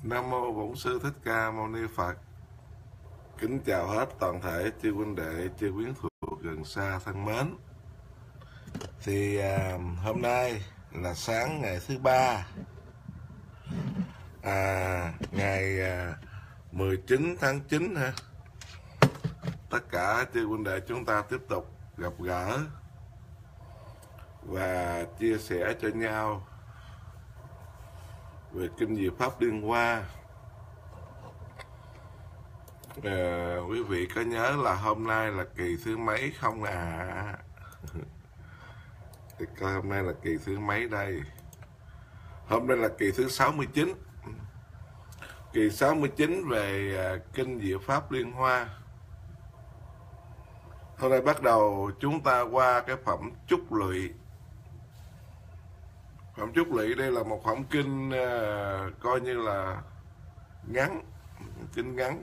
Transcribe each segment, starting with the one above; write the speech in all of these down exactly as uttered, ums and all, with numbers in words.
Nam mô Bổn Sư Thích Ca Mâu Ni Phật. Kính chào hết toàn thể chư huynh đệ, chư quyến thuộc gần xa thân mến. Thì à, hôm nay là sáng ngày thứ ba, à, ngày à, mười chín tháng chín ha. Tất cả chư huynh đệ chúng ta tiếp tục gặp gỡ và chia sẻ cho nhau về kinh Diệu Pháp Liên Hoa. À, quý vị có nhớ là hôm nay là kỳ thứ mấy không à? Thì coi hôm nay là kỳ thứ mấy đây? Hôm nay là kỳ thứ sáu mươi chín. Kỳ sáu mươi chín về à, kinh Diệu Pháp Liên Hoa. Hôm nay bắt đầu chúng ta qua cái phẩm Chúc Lụy. Phẩm Chúc Lụy đây là một phẩm kinh à, coi như là ngắn, kinh ngắn.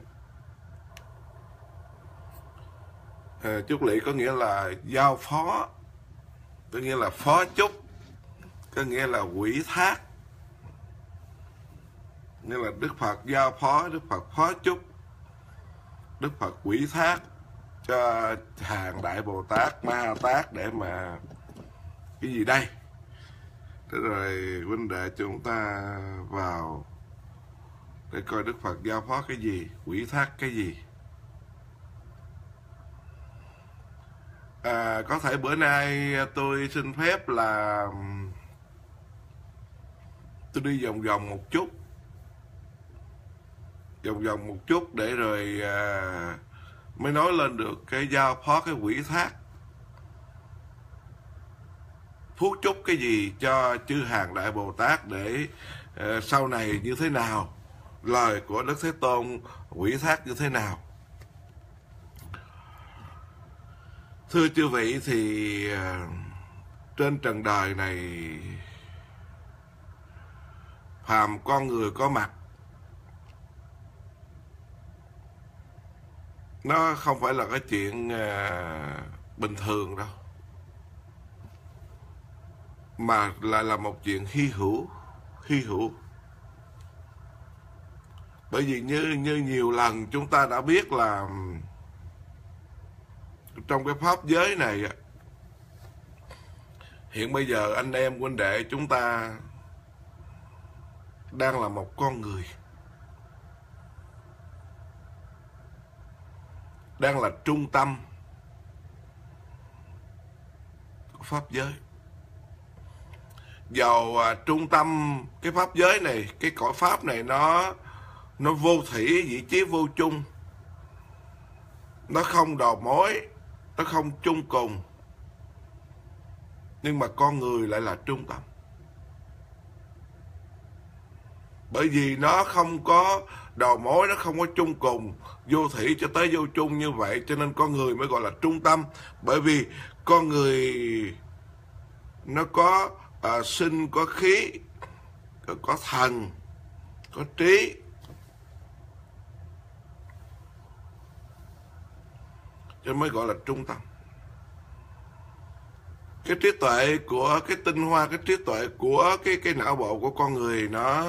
À, Chúc Lụy có nghĩa là giao phó, có nghĩa là phó chúc, có nghĩa là quỹ thác. Nghĩa là Đức Phật giao phó, Đức Phật phó chúc, Đức Phật quỹ thác cho hàng Đại Bồ Tát, Ma Ha Tát để mà cái gì đây? Thế rồi huynh đệ chúng ta vào để coi Đức Phật giao phó cái gì, quỹ thác cái gì. À, có thể bữa nay tôi xin phép là tôi đi vòng vòng một chút, vòng vòng một chút để rồi à, mới nói lên được cái giao phó, cái quỹ thác, phúc chúc cái gì cho chư hàng Đại Bồ Tát để à, sau này như thế nào, lời của Đức Thế Tôn quỹ thác như thế nào. Thưa chư vị, thì trên trần đời này phàm con người có mặt, nó không phải là cái chuyện bình thường đâu, mà lại là một chuyện hy hữu, hy hữu. Bởi vì như như nhiều lần chúng ta đã biết là trong cái pháp giới này, hiện bây giờ anh em huynh đệ chúng ta đang là một con người, đang là trung tâm của pháp giới. Dầu à, trung tâm cái pháp giới này, cái cõi pháp này nó nó vô thủy, vị trí vô chung, nó không đầu mối, nó không chung cùng, nhưng mà con người lại là trung tâm. Bởi vì nó không có đầu mối, nó không có chung cùng, vô thủy cho tới vô chung như vậy, cho nên con người mới gọi là trung tâm. Bởi vì con người nó có à, sinh, có khí, có thần, có trí, cho mới gọi là trung tâm. Cái trí tuệ của cái tinh hoa, cái trí tuệ của cái cái não bộ của con người nó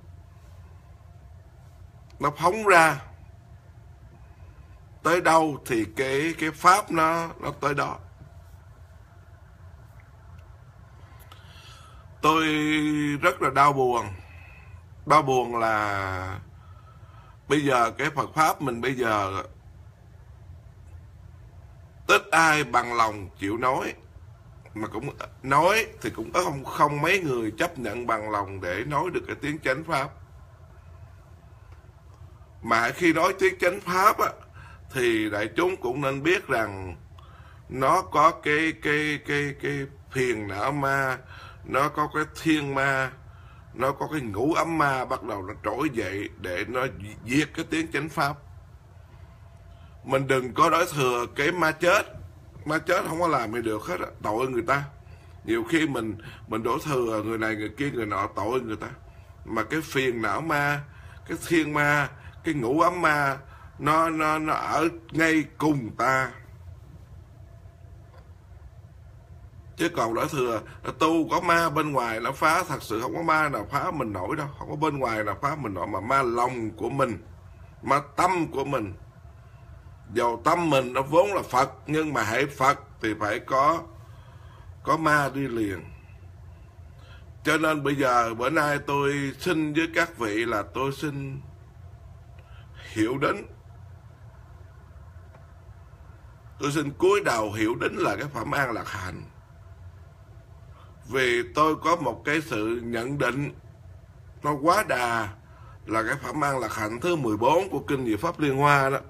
nó phóng ra tới đâu thì cái cái pháp nó nó tới đó. Tôi rất là đau buồn. Đau buồn là bây giờ cái Phật pháp mình bây giờ ít ai bằng lòng chịu nói, mà cũng nói thì cũng có không không mấy người chấp nhận bằng lòng để nói được cái tiếng chánh pháp. Mà khi nói tiếng chánh pháp á, thì đại chúng cũng nên biết rằng nó có cái cái cái cái phiền não ma, nó có cái thiên ma, nó có cái ngũ ấm ma bắt đầu nó trỗi dậy để nó diệt cái tiếng chánh pháp. Mình đừng có đối thừa cái ma chết. Ma chết không có làm gì được hết á, tội người ta. Nhiều khi mình mình đổ thừa người này người kia người nọ, tội người ta. Mà cái phiền não ma, cái thiên ma, cái ngũ ấm ma, nó nó nó ở ngay cùng ta. Chứ còn Đại Thừa tu có ma bên ngoài nó phá, thật sự không có ma nào phá mình nổi đâu, không có bên ngoài nào phá mình nổi, mà ma lòng của mình, ma tâm của mình. Dầu tâm mình nó vốn là Phật, nhưng mà hãy Phật thì phải có có ma đi liền. Cho nên bây giờ bữa nay tôi xin với các vị là tôi xin hiểu đến, tôi xin cúi đầu hiểu đến là cái phẩm An Lạc Hạnh. Vì tôi có một cái sự nhận định nó quá đà là cái phẩm An Lạc Hạnh thứ mười bốn của Kinh Diệu Pháp Liên Hoa đó.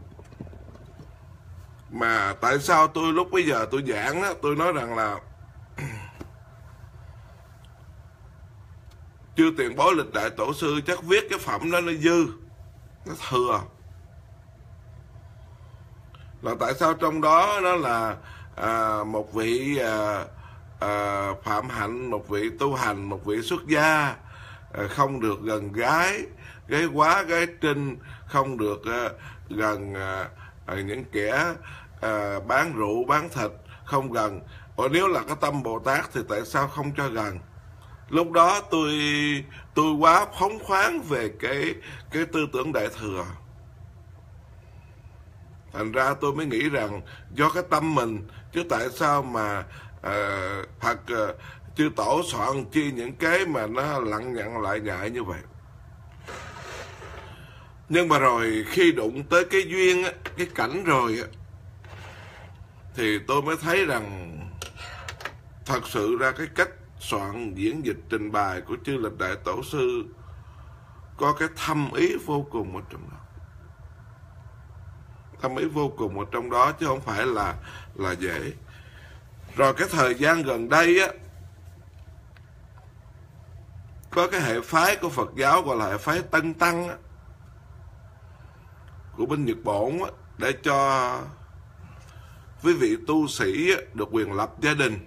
Mà tại sao tôi lúc bây giờ tôi giảng đó, tôi nói rằng là chư tiền bối lịch đại tổ sư chắc viết cái phẩm đó nó dư, nó thừa. Là tại sao trong đó nó là à, một vị à, à, phạm hạnh, một vị tu hành, một vị xuất gia, à, không được gần gái, gái quá, gái trinh, không được à, gần à, à, những kẻ à, bán rượu, bán thịt, không gần. Còn nếu là cái tâm Bồ Tát thì tại sao không cho gần? Lúc đó tôi tôi quá phóng khoáng về cái cái tư tưởng Đại Thừa. Thành ra tôi mới nghĩ rằng do cái tâm mình, chứ tại sao mà uh, Phật uh, chư tổ soạn chi những cái mà nó lặng nhặng lại nhại như vậy. Nhưng mà rồi khi đụng tới cái duyên, cái cảnh rồi, thì tôi mới thấy rằng thật sự ra cái cách soạn diễn dịch trình bày của chư lịch đại tổ sư có cái thâm ý vô cùng ở trong đó, thâm ý vô cùng ở trong đó, chứ không phải là là dễ. Rồi cái thời gian gần đây á, có cái hệ phái của Phật giáo gọi là hệ phái Tân Tăng á, của bên Nhật Bản á, để cho quý vị tu sĩ á, được quyền lập gia đình,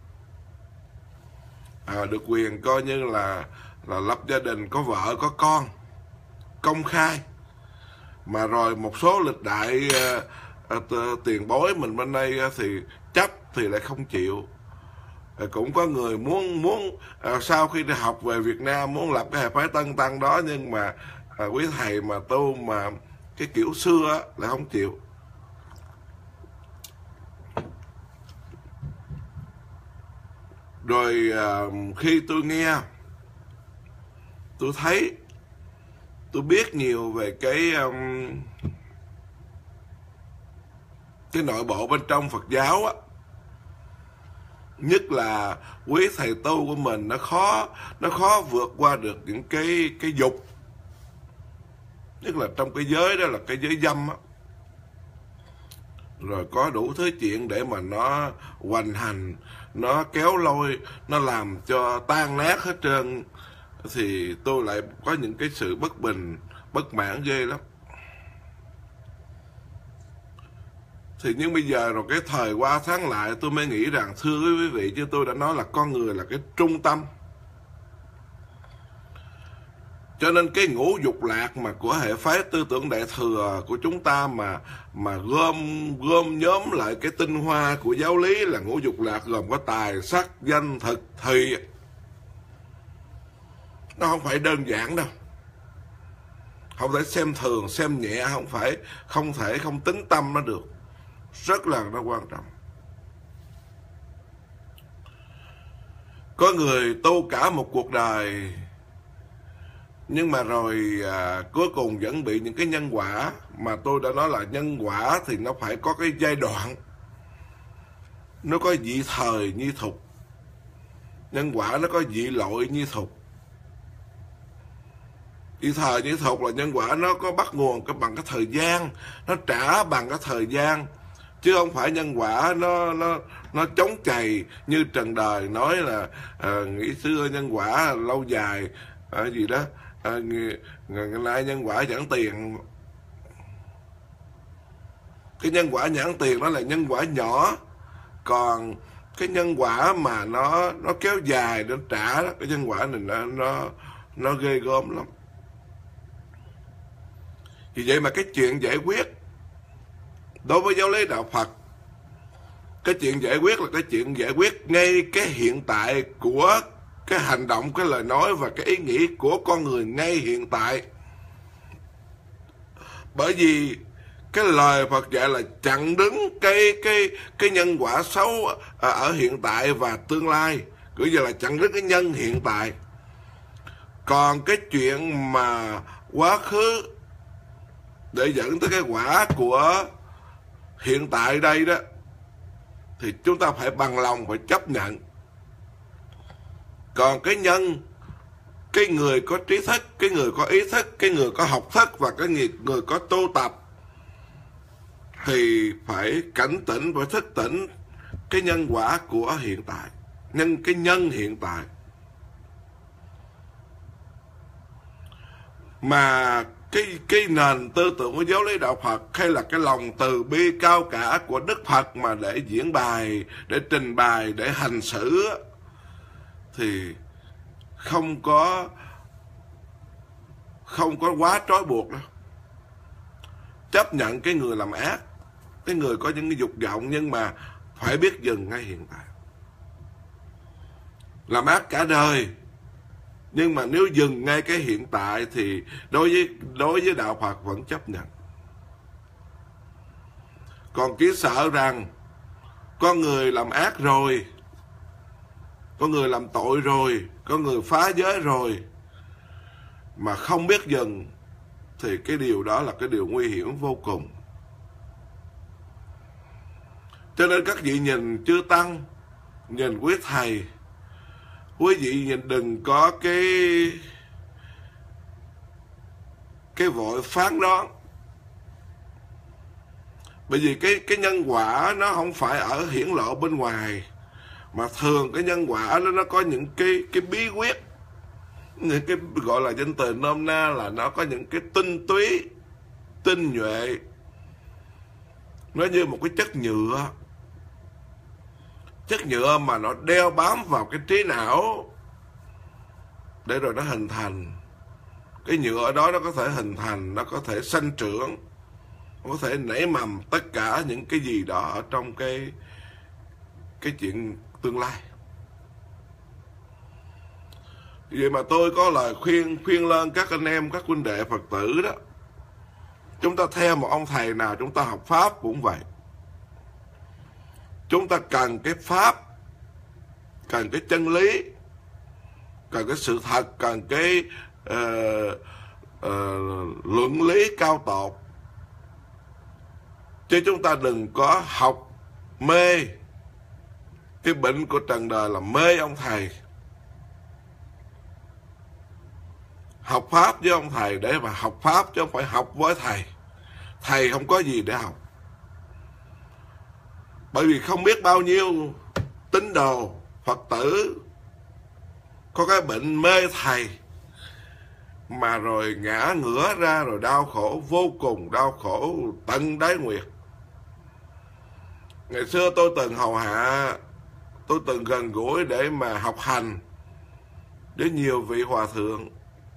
à, được quyền coi như là là lập gia đình, có vợ có con công khai. Mà rồi một số lịch đại uh, uh, tiền bối mình bên đây uh, thì chấp thì lại không chịu. Uh, cũng có người muốn muốn uh, sau khi đi học về Việt Nam muốn lập cái hệ phái Tân Tăng đó, nhưng mà uh, quý thầy mà tu mà cái kiểu xưa uh, lại không chịu. Rồi uh, khi tôi nghe, tôi thấy, tôi biết nhiều về cái um, cái nội bộ bên trong Phật giáo á, nhất là quý thầy tu của mình nó khó nó khó vượt qua được những cái cái dục, nhất là trong cái giới đó là cái giới dâm á. Rồi có đủ thứ chuyện để mà nó hoành hành, nó kéo lôi, nó làm cho tan nát hết trơn. Thì tôi lại có những cái sự bất bình, bất mãn ghê lắm. Thì nhưng bây giờ rồi cái thời qua tháng lại, tôi mới nghĩ rằng thưa quý vị, chứ tôi đã nói là con người là cái trung tâm. Cho nên cái ngũ dục lạc mà của hệ phái tư tưởng Đại Thừa của chúng ta mà mà gom gom nhóm lại cái tinh hoa của giáo lý là ngũ dục lạc, gồm có tài, sắc, danh, thực, thì nó không phải đơn giản đâu. Không thể xem thường, xem nhẹ, không phải, không thể không tính tâm nó được. Rất là nó quan trọng. Có người tu cả một cuộc đời, nhưng mà rồi à, cuối cùng vẫn bị những cái nhân quả. Mà tôi đã nói là nhân quả thì nó phải có cái giai đoạn, nó có vị thời nhi thục. Nhân quả nó có vị lội nhi thục. Vị thời nhi thục là nhân quả nó có bắt nguồn cái bằng cái thời gian, nó trả bằng cái thời gian, chứ không phải nhân quả nó nó nó chống chày như trần đời nói là à, nghĩ xưa nhân quả lâu dài à, gì đó à, ngày, ngày nay nhân quả nhãn tiền. Cái nhân quả nhãn tiền đó là nhân quả nhỏ, còn cái nhân quả mà nó nó kéo dài đến trả đó, cái nhân quả này nó nó nó ghê gớm lắm. Vì vậy mà cái chuyện giải quyết đối với giáo lý đạo Phật, cái chuyện giải quyết là cái chuyện giải quyết ngay cái hiện tại của cái hành động, cái lời nói và cái ý nghĩ của con người ngay hiện tại. Bởi vì cái lời Phật dạy là chặn đứng cái cái cái nhân quả xấu ở hiện tại và tương lai, cứ như là chặn đứng cái nhân hiện tại. Còn cái chuyện mà quá khứ để dẫn tới cái quả của hiện tại đây đó, thì chúng ta phải bằng lòng phải chấp nhận. Còn cái nhân, cái người có trí thức, cái người có ý thức, cái người có học thức và cái người, người có tu tập thì phải cảnh tỉnh, phải thức tỉnh cái nhân quả của hiện tại, nhân cái nhân hiện tại. Mà cái cái nền tư tưởng của giáo lý đạo Phật hay là cái lòng từ bi cao cả của Đức Phật mà để diễn bài, để trình bày, để hành xử thì không có không có quá trói buộc đâu. Chấp nhận cái người làm ác, cái người có những cái dục vọng, nhưng mà phải biết dừng ngay hiện tại. Làm ác cả đời, nhưng mà nếu dừng ngay cái hiện tại thì đối với đối với đạo Phật vẫn chấp nhận. Còn chỉ sợ rằng có người làm ác rồi, có người làm tội rồi, có người phá giới rồi mà không biết dừng, thì cái điều đó là cái điều nguy hiểm vô cùng. Cho nên các vị nhìn chư Tăng, nhìn quý thầy, quý vị nhìn đừng có cái cái vội phán đoán. Bởi vì cái cái nhân quả nó không phải ở hiển lộ bên ngoài, mà thường cái nhân quả đó nó có những cái cái bí quyết, những cái gọi là danh từ nôm na là nó có những cái tinh túy, tinh nhuệ. Nó như một cái chất nhựa, chất nhựa mà nó đeo bám vào cái trí não để rồi nó hình thành. Cái nhựa đó nó có thể hình thành, nó có thể sanh trưởng, nó có thể nảy mầm tất cả những cái gì đó ở trong cái cái chuyện tương lai. Vậy mà tôi có lời khuyên khuyên lên các anh em, các huynh đệ Phật tử đó. Chúng ta theo một ông thầy nào, chúng ta học Pháp cũng vậy. Chúng ta cần cái Pháp, cần cái chân lý, cần cái sự thật, cần cái uh, uh, luận lý cao tột. Chứ chúng ta đừng có học mê. Cái bệnh của trần đời là mê ông thầy. Học Pháp với ông thầy để mà học Pháp, chứ không phải học với thầy. Thầy không có gì để học. Bởi vì không biết bao nhiêu tín đồ Phật tử có cái bệnh mê thầy, mà rồi ngã ngửa ra, rồi đau khổ vô cùng, đau khổ tận đáy nguyệt. Ngày xưa tôi từng hầu hạ, tôi từng gần gũi để mà học hành với nhiều vị hòa thượng.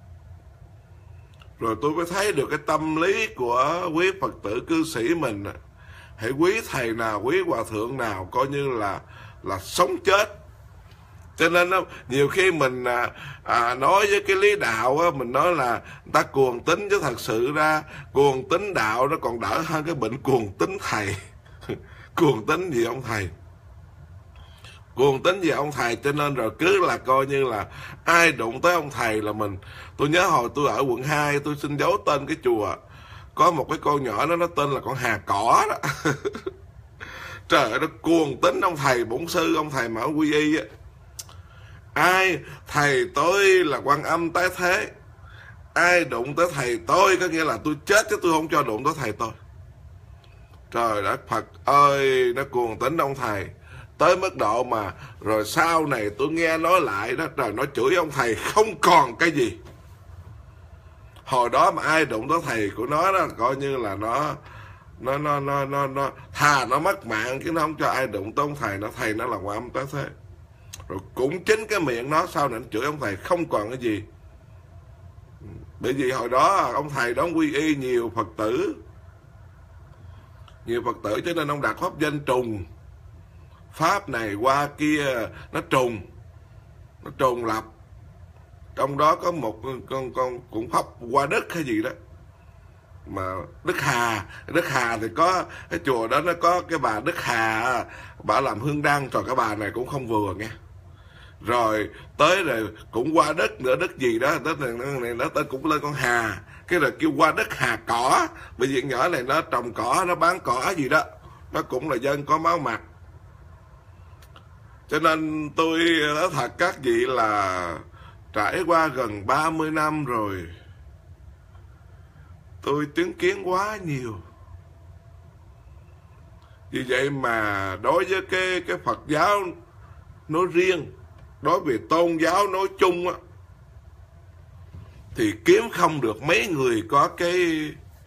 Rồi tôi mới thấy được cái tâm lý của quý Phật tử cư sĩ mình. Hãy quý thầy nào, quý hòa thượng nào coi như là là sống chết. Cho nên đó, nhiều khi mình à, à, nói với cái lý đạo á, mình nói là người ta cuồng tín, chứ thật sự ra cuồng tín đạo nó còn đỡ hơn cái bệnh cuồng tín thầy. Cuồng tín gì ông thầy, cuồng tín gì ông thầy. Cho nên rồi cứ là coi như là ai đụng tới ông thầy là mình. Tôi nhớ hồi tôi ở quận hai, tôi xin giấu tên cái chùa, có một cái con nhỏ đó, nó tên là con Hà Cỏ đó. Trời ơi, nó cuồng tín ông thầy bổn sư, ông thầy mà ở Quy Y á. Ai thầy tôi là Quan Âm tái thế, ai đụng tới thầy tôi có nghĩa là tôi chết, chứ tôi không cho đụng tới thầy tôi. Trời đất Phật ơi, nó cuồng tín ông thầy tới mức độ mà rồi sau này tôi nghe nói lại đó, trời, nó chửi ông thầy không còn cái gì. Hồi đó mà ai đụng tới thầy của nó đó coi như là nó nó nó nó nó, nó thà nó mất mạng, chứ nó không cho ai đụng tới ông thầy. Nó thầy nó là Quan Âm tái thế. Rồi cũng chính cái miệng nó sau này nó chửi ông thầy không còn cái gì. Bởi vì hồi đó ông thầy đó quy y nhiều Phật tử, nhiều Phật tử, cho nên ông đặt pháp danh Trùng. pháp này qua kia nó trùng, nó trùng lập. Trong đó có một con con cũng pháp qua đất hay gì đó, mà Đức Hà, Đức Hà thì có cái chùa đó nó có cái bà Đức Hà, bà làm hương đăng, rồi cái bà này cũng không vừa nghe. Rồi tới rồi cũng qua đất nữa, đất gì đó, đất này này nó tên cũng lên con Hà, cái rồi kêu qua đất Hà Cỏ, bởi vì nhỏ này nó trồng cỏ, nó bán cỏ gì đó, nó cũng là dân có máu mặt. Cho nên tôi nói thật các vị là trải qua gần ba mươi năm rồi, tôi chứng kiến quá nhiều. Vì vậy mà đối với cái cái Phật giáo nói riêng, đối với tôn giáo nói chung á, thì kiếm không được mấy người có cái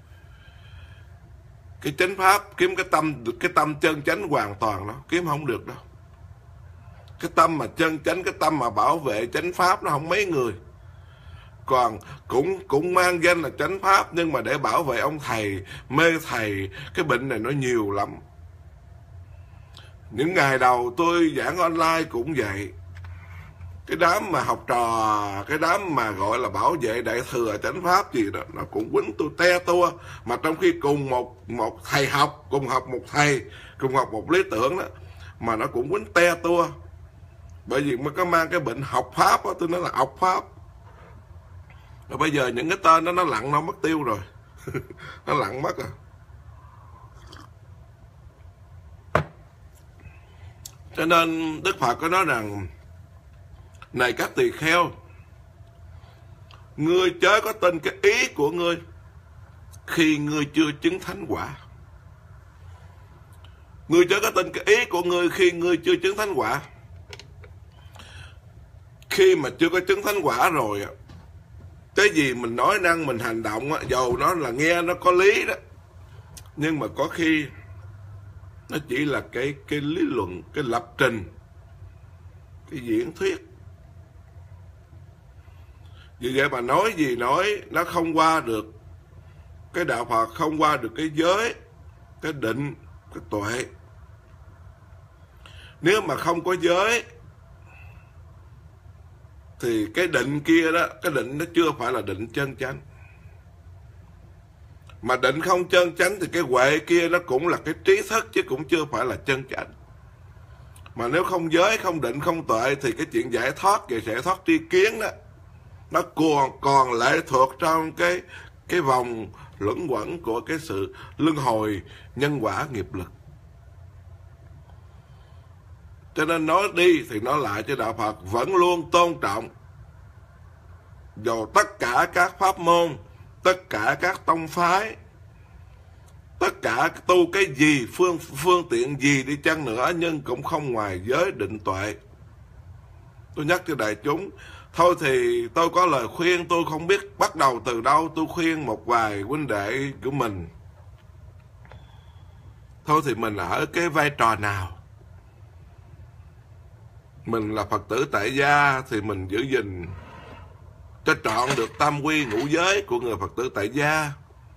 cái chánh pháp, kiếm cái tâm cái tâm chân chánh hoàn toàn đó, kiếm không được đâu. Cái tâm mà chân chánh, cái tâm mà bảo vệ chánh pháp nó không mấy người. Còn cũng cũng mang danh là chánh pháp, nhưng mà để bảo vệ ông thầy, mê thầy, cái bệnh này nó nhiều lắm. Những ngày đầu tôi giảng online cũng vậy. Cái đám mà học trò, cái đám mà gọi là bảo vệ đại thừa chánh pháp gì đó, nó cũng quýnh tôi te tua. Mà trong khi cùng một một thầy học, cùng học một thầy, cùng học một lý tưởng đó, mà nó cũng quýnh te tua. Bởi vì mới có mang cái bệnh học pháp đó, tôi nói là học pháp. Rồi bây giờ những cái tên đó nó lặng, nó mất tiêu rồi. Nó lặng mất rồi. Cho nên Đức Phật có nói rằng: này các tỳ kheo, ngươi chớ có tin cái ý của ngươi khi ngươi chưa chứng thánh quả. Ngươi chớ có tin cái ý của ngươi khi ngươi chưa chứng thánh quả. Khi mà chưa có chứng thánh quả rồi, cái gì mình nói năng, mình hành động, dầu nó là nghe nó có lý đó, nhưng mà có khi nó chỉ là cái cái lý luận, cái lập trình, cái diễn thuyết. Vì vậy mà nói gì nói, nó không qua được cái đạo Phật, không qua được cái giới, cái định, cái tuệ. Nếu mà không có giới thì cái định kia đó, cái định nó chưa phải là định chân chánh. Mà định không chân chánh thì cái huệ kia nó cũng là cái trí thức, chứ cũng chưa phải là chân chánh. Mà nếu không giới, không định, không tuệ thì cái chuyện giải thoát và giải thoát tri kiến đó, nó còn còn lệ thuộc trong cái cái vòng luẩn quẩn của cái sự luân hồi nhân quả nghiệp lực. Cho nên nói đi thì nói lại, cho đạo Phật vẫn luôn tôn trọng dù tất cả các pháp môn, tất cả các tông phái, tất cả tu cái gì, phương phương tiện gì đi chăng nữa, nhưng cũng không ngoài giới định tuệ. Tôi nhắc cho đại chúng. Thôi thì tôi có lời khuyên, tôi không biết bắt đầu từ đâu. Tôi khuyên một vài huynh đệ của mình. Thôi thì mình ở cái vai trò nào? Mình là Phật tử tại gia thì mình giữ gìn cho trọn được tam quy ngũ giới của người Phật tử tại gia.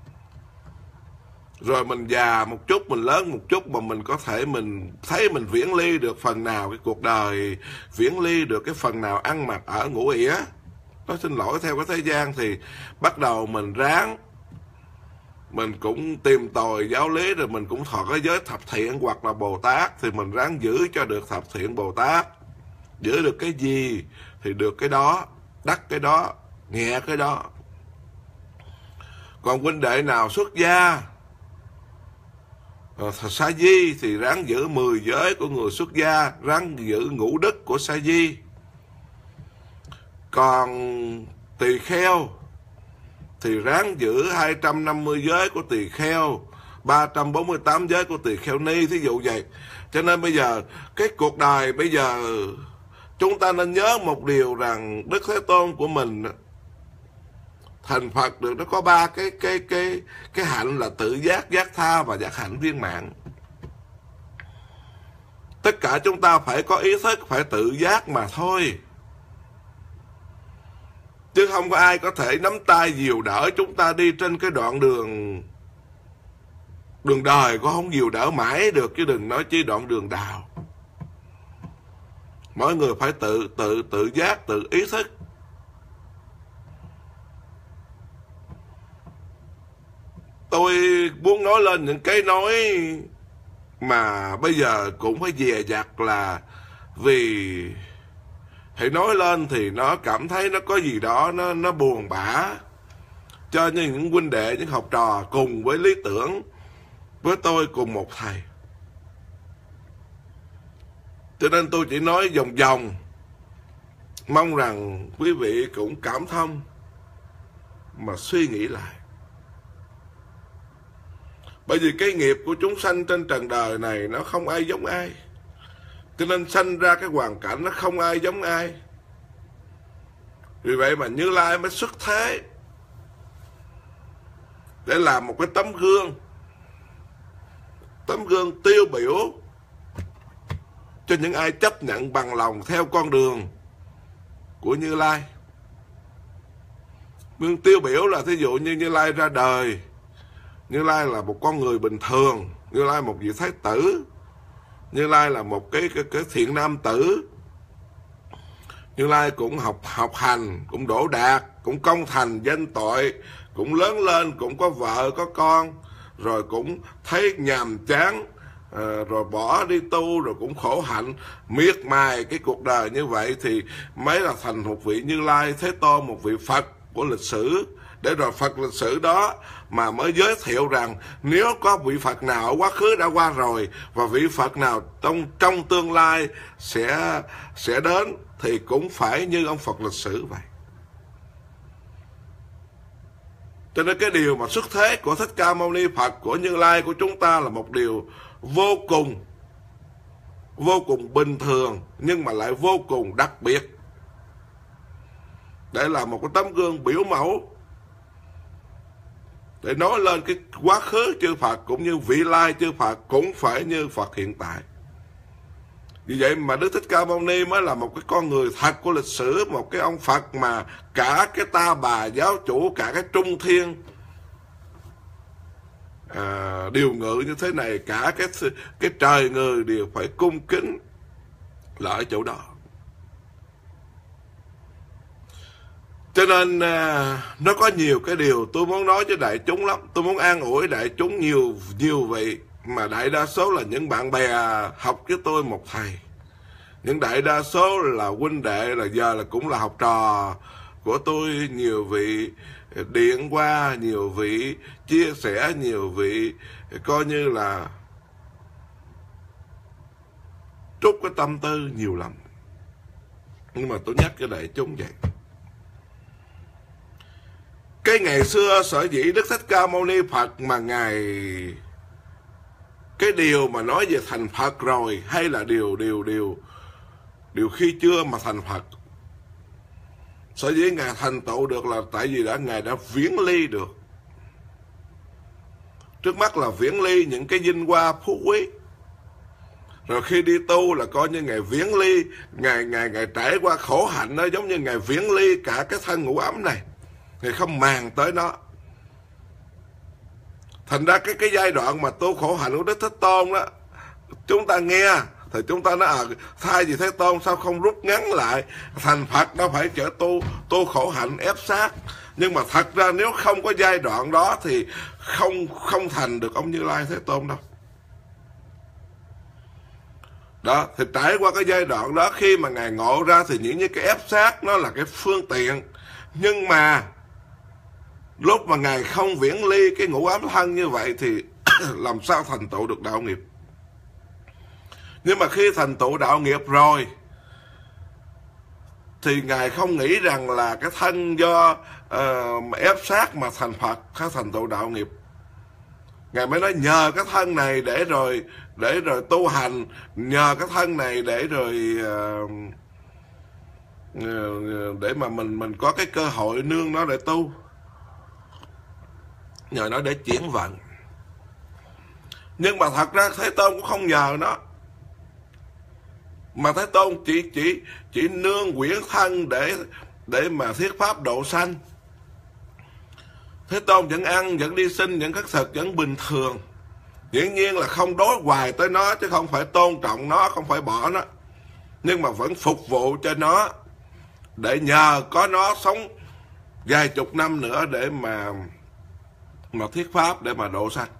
Rồi mình già một chút, mình lớn một chút, mà mình có thể mình thấy mình viễn ly được phần nào cái cuộc đời, viễn ly được cái phần nào ăn mặc ở ngũ ỉa, nó xin lỗi theo cái thế gian, thì bắt đầu mình ráng, mình cũng tìm tòi giáo lý, rồi mình cũng thọ cái giới thập thiện hoặc là Bồ Tát, thì mình ráng giữ cho được thập thiện Bồ Tát. Giữ được cái gì thì được cái đó, đắc cái đó, nhẹ cái đó. Còn huynh đệ nào xuất gia, sa di thì ráng giữ mười giới của người xuất gia, ráng giữ ngũ đức của sa di. Còn tỳ kheo thì ráng giữ hai trăm năm mươi giới của tỳ kheo, ba trăm bốn mươi tám giới của tỳ kheo ni, thí dụ vậy. Cho nên bây giờ cái cuộc đời bây giờ chúng ta nên nhớ một điều rằng Đức Thế Tôn của mình thành Phật được nó có ba cái cái cái cái hạnh là tự giác, giác tha và giác hạnh viên mãn. Tất cả chúng ta phải có ý thức, phải tự giác mà thôi. Chứ không có ai có thể nắm tay dìu đỡ chúng ta đi trên cái đoạn đường đường đời, có không dìu đỡ mãi được, chứ đừng nói chi đoạn đường đạo. Mỗi người phải tự tự tự giác, tự ý thức. Tôi muốn nói lên những cái nói mà bây giờ cũng phải dè dặt, là vì hãy nói lên thì nó cảm thấy nó có gì đó nó nó buồn bã cho những huynh đệ, những học trò cùng với lý tưởng với tôi cùng một thầy. Cho nên tôi chỉ nói vòng vòng, mong rằng quý vị cũng cảm thông mà suy nghĩ lại. Bởi vì cái nghiệp của chúng sanh trên trần đời này nó không ai giống ai, cho nên sanh ra cái hoàn cảnh nó không ai giống ai. Vì vậy mà Như Lai mới xuất thế để làm một cái tấm gương, tấm gương tiêu biểu cho những ai chấp nhận bằng lòng theo con đường của Như Lai. Gương tiêu biểu là thí dụ như Như Lai ra đời, Như Lai là một con người bình thường, Như Lai một vị thái tử, Như Lai là một cái, cái, cái thiện nam tử, Như Lai cũng học học hành, cũng đỗ đạt, cũng công thành danh tội, cũng lớn lên, cũng có vợ có con, rồi cũng thấy nhàm chán, à, rồi bỏ đi tu, rồi cũng khổ hạnh, miệt mài cái cuộc đời như vậy thì mới là thành một vị Như Lai Thế Tôn, một vị Phật của lịch sử. Để rồi Phật lịch sử đó mà mới giới thiệu rằng nếu có vị Phật nào ở quá khứ đã qua rồi và vị Phật nào trong trong tương lai sẽ sẽ đến thì cũng phải như ông Phật lịch sử vậy. Cho nên cái điều mà xuất thế của Thích Ca Mâu Ni Phật, của Như Lai của chúng ta là một điều vô cùng vô cùng bình thường, nhưng mà lại vô cùng đặc biệt, để là một cái tấm gương biểu mẫu, để nói lên cái quá khứ chư Phật cũng như vị lai chư Phật cũng phải như Phật hiện tại. Vì vậy mà Đức Thích Ca Mâu Ni mới là một cái con người thật của lịch sử, một cái ông Phật mà cả cái Ta Bà giáo chủ, cả cái Trung Thiên à, điều ngự như thế này, cả cái cái trời người đều phải cung kính là ở chỗ đó. Cho nên à, nó có nhiều cái điều tôi muốn nói với đại chúng lắm. Tôi muốn an ủi đại chúng nhiều nhiều vị, mà đại đa số là những bạn bè học với tôi một thầy, những đại đa số là huynh đệ, là giờ là cũng là học trò của tôi. Nhiều vị điện qua, nhiều vị chia sẻ, nhiều vị coi như là trút cái tâm tư nhiều lắm. Nhưng mà tôi nhắc cho đại chúng vậy, cái ngày xưa sở dĩ Đức Thích Ca Mâu Ni Phật mà Ngài cái điều mà nói về thành Phật rồi, hay là điều điều điều điều khi chưa mà thành Phật, sở dĩ Ngài thành tựu được là tại vì đã Ngài đã viễn ly được. Trước mắt là viễn ly những cái vinh hoa phú quý, rồi khi đi tu là coi như Ngài viễn ly, Ngài Ngài Ngài trải qua khổ hạnh đó, giống như Ngài viễn ly cả cái thân ngũ ấm này, Ngài không màng tới nó. Thành ra cái cái giai đoạn mà tu khổ hạnh của Đức Thế Tôn đó, chúng ta nghe thì chúng ta nói à, thay vì Thế Tôn sao không rút ngắn lại, thành Phật đâu phải chở tu tu khổ hạnh ép sát. Nhưng mà thật ra nếu không có giai đoạn đó thì không không thành được ông Như Lai Thế Tôn đâu. Đó, thì trải qua cái giai đoạn đó, khi mà Ngài ngộ ra thì những cái ép sát nó là cái phương tiện. Nhưng mà lúc mà Ngài không viễn ly cái ngũ ám thân như vậy thì làm sao thành tựu được đạo nghiệp. Nhưng mà khi thành tựu đạo nghiệp rồi thì Ngài không nghĩ rằng là cái thân do uh, ép sát mà thành Phật hay thành tựu đạo nghiệp. Ngài mới nói nhờ cái thân này để rồi để rồi tu hành, nhờ cái thân này để rồi uh, để mà mình mình có cái cơ hội nương nó để tu, nhờ nó để chuyển vận. Nhưng mà thật ra Thế Tôn cũng không nhờ nó, mà Thế Tôn chỉ chỉ chỉ nương quyển thân để để mà thuyết pháp độ sanh. Thế Tôn vẫn ăn, vẫn đi sinh, vẫn khất thực, vẫn bình thường. Dĩ nhiên là không đối hoài tới nó, chứ không phải tôn trọng nó, không phải bỏ nó. nhưng mà vẫn phục vụ cho nó, để nhờ có nó sống vài chục năm nữa để mà mà thuyết pháp, để mà độ sanh.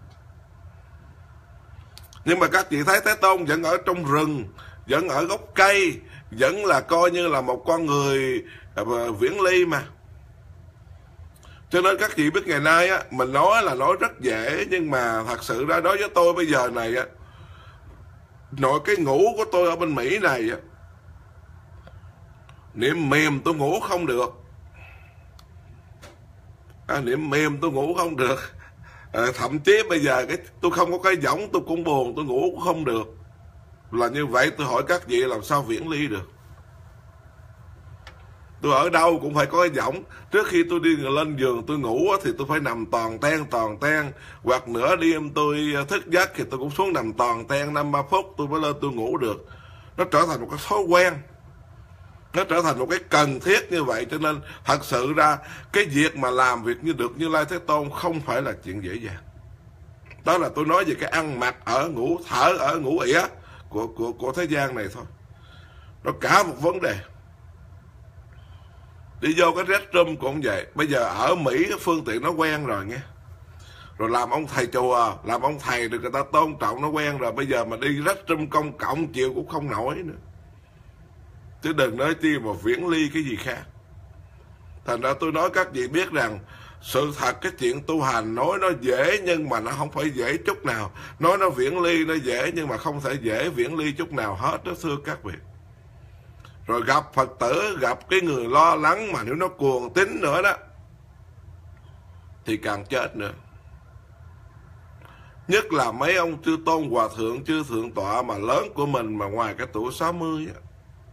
Nhưng mà các vị thấy Thế Tôn vẫn ở trong rừng, vẫn ở gốc cây, vẫn là coi như là một con người viễn ly mà. Cho nên các vị biết ngày nay á, mình nói là nói rất dễ, nhưng mà thật sự ra đối với tôi bây giờ này á, nội cái ngủ của tôi ở bên Mỹ này á, niệm mềm tôi ngủ không được. À, niệm mềm tôi ngủ không được. À, thậm chí bây giờ cái tôi không có cái võng tôi cũng buồn, tôi ngủ cũng không được. Là như vậy tôi hỏi các vị làm sao viễn ly được. Tôi ở đâu cũng phải có cái võng. Trước khi tôi đi lên giường tôi ngủ thì tôi phải nằm toàn ten toàn ten. Hoặc nửa đêm tôi thức giấc thì tôi cũng xuống nằm toàn ten năm ba phút tôi mới lên tôi ngủ được. Nó trở thành một cái thói quen, nó trở thành một cái cần thiết như vậy. Cho nên thật sự ra cái việc mà làm việc như được Như Lai Thế Tôn không phải là chuyện dễ dàng. Đó là tôi nói về cái ăn mặc ở ngủ thở ở ngủ ỉa của, của, của thế gian này thôi. Nó cả một vấn đề. Đi vô cái restroom cũng vậy. Bây giờ ở Mỹ cái phương tiện nó quen rồi nghe. Rồi làm ông thầy chùa, làm ông thầy được người ta tôn trọng nó quen rồi. Bây giờ mà đi restroom công cộng chịu cũng không nổi nữa. Chứ đừng nói chi mà viễn ly cái gì khác. Thành ra tôi nói các vị biết rằng sự thật cái chuyện tu hành nói nó dễ, nhưng mà nó không phải dễ chút nào. Nói nó viễn ly nó dễ, nhưng mà không thể dễ viễn ly chút nào hết đó thưa các vị. Rồi gặp Phật tử, gặp cái người lo lắng mà nếu nó cuồng tín nữa đó thì càng chết nữa. Nhất là mấy ông chư tôn hòa thượng, chư thượng tọa mà lớn của mình, mà ngoài cái tuổi sáu mươi á,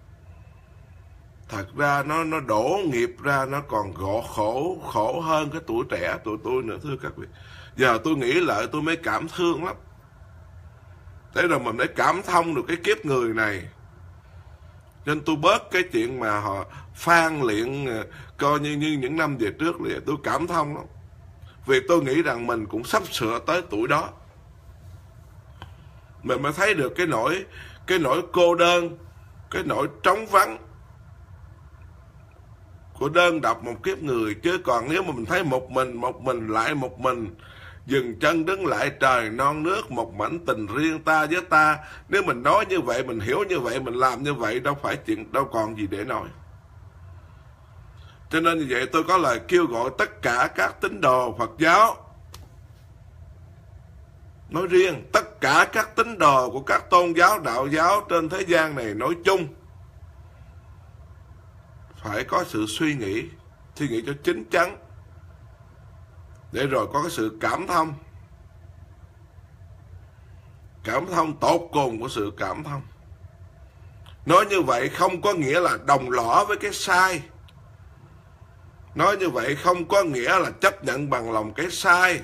thật ra nó nó đổ nghiệp ra nó còn gõ khổ khổ hơn cái tuổi trẻ tụi tôi nữa thưa các vị. Giờ tôi nghĩ lại tôi mới cảm thương lắm. Thế rồi mình mới cảm thông được cái kiếp người này. Nên tôi bớt cái chuyện mà họ phan luyện coi như, như những năm về trước thì tôi cảm thông lắm. Vì tôi nghĩ rằng mình cũng sắp sửa tới tuổi đó. Mình mới thấy được cái nỗi cái nỗi cô đơn, cái nỗi trống vắng của đơn độc một kiếp người. Chứ còn nếu mà mình thấy một mình, một mình lại một mình, dừng chân đứng lại trời non nước, một mảnh tình riêng ta với ta. Nếu mình nói như vậy, mình hiểu như vậy, mình làm như vậy, đâu phải chuyện, đâu còn gì để nói. Cho nên như vậy tôi có lời kêu gọi tất cả các tín đồ Phật giáo nói riêng, tất cả các tín đồ của các tôn giáo đạo giáo trên thế gian này nói chung, phải có sự suy nghĩ, suy nghĩ cho chín chắn, để rồi có cái sự cảm thông, cảm thông tột cùng của sự cảm thông. Nói như vậy không có nghĩa là đồng lõa với cái sai. Nói như vậy không có nghĩa là chấp nhận bằng lòng cái sai.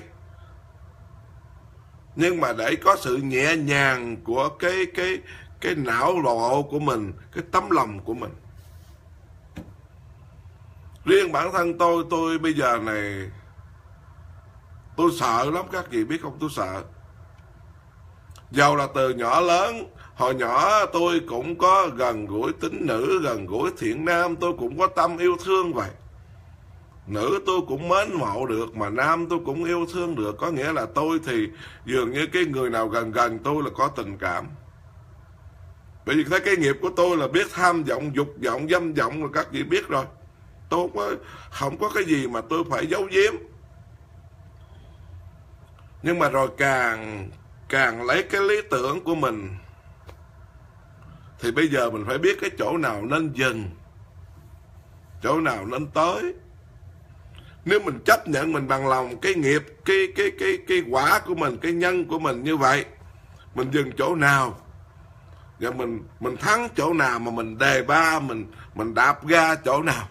Nhưng mà để có sự nhẹ nhàng của cái cái cái não bộ của mình, cái tấm lòng của mình. Riêng bản thân tôi, tôi bây giờ này tôi sợ lắm các vị biết không, tôi sợ. Dầu là từ nhỏ lớn, hồi nhỏ tôi cũng có gần gũi tín nữ, gần gũi thiện nam, tôi cũng có tâm yêu thương vậy. Nữ tôi cũng mến mộ được, mà nam tôi cũng yêu thương được. Có nghĩa là tôi thì dường như cái người nào gần gần tôi là có tình cảm. Bởi vì thấy cái nghiệp của tôi là biết tham vọng, dục vọng, dâm vọng, rồi các vị biết rồi. Tôi không có, không có cái gì mà tôi phải giấu giếm. Nhưng mà rồi càng càng lấy cái lý tưởng của mình thì bây giờ mình phải biết cái chỗ nào nên dừng, chỗ nào nên tới. Nếu mình chấp nhận mình bằng lòng cái nghiệp, cái cái cái cái quả của mình, cái nhân của mình như vậy, mình dừng chỗ nào và mình mình thắng chỗ nào, mà mình đề ba, mình mình đạp ga chỗ nào.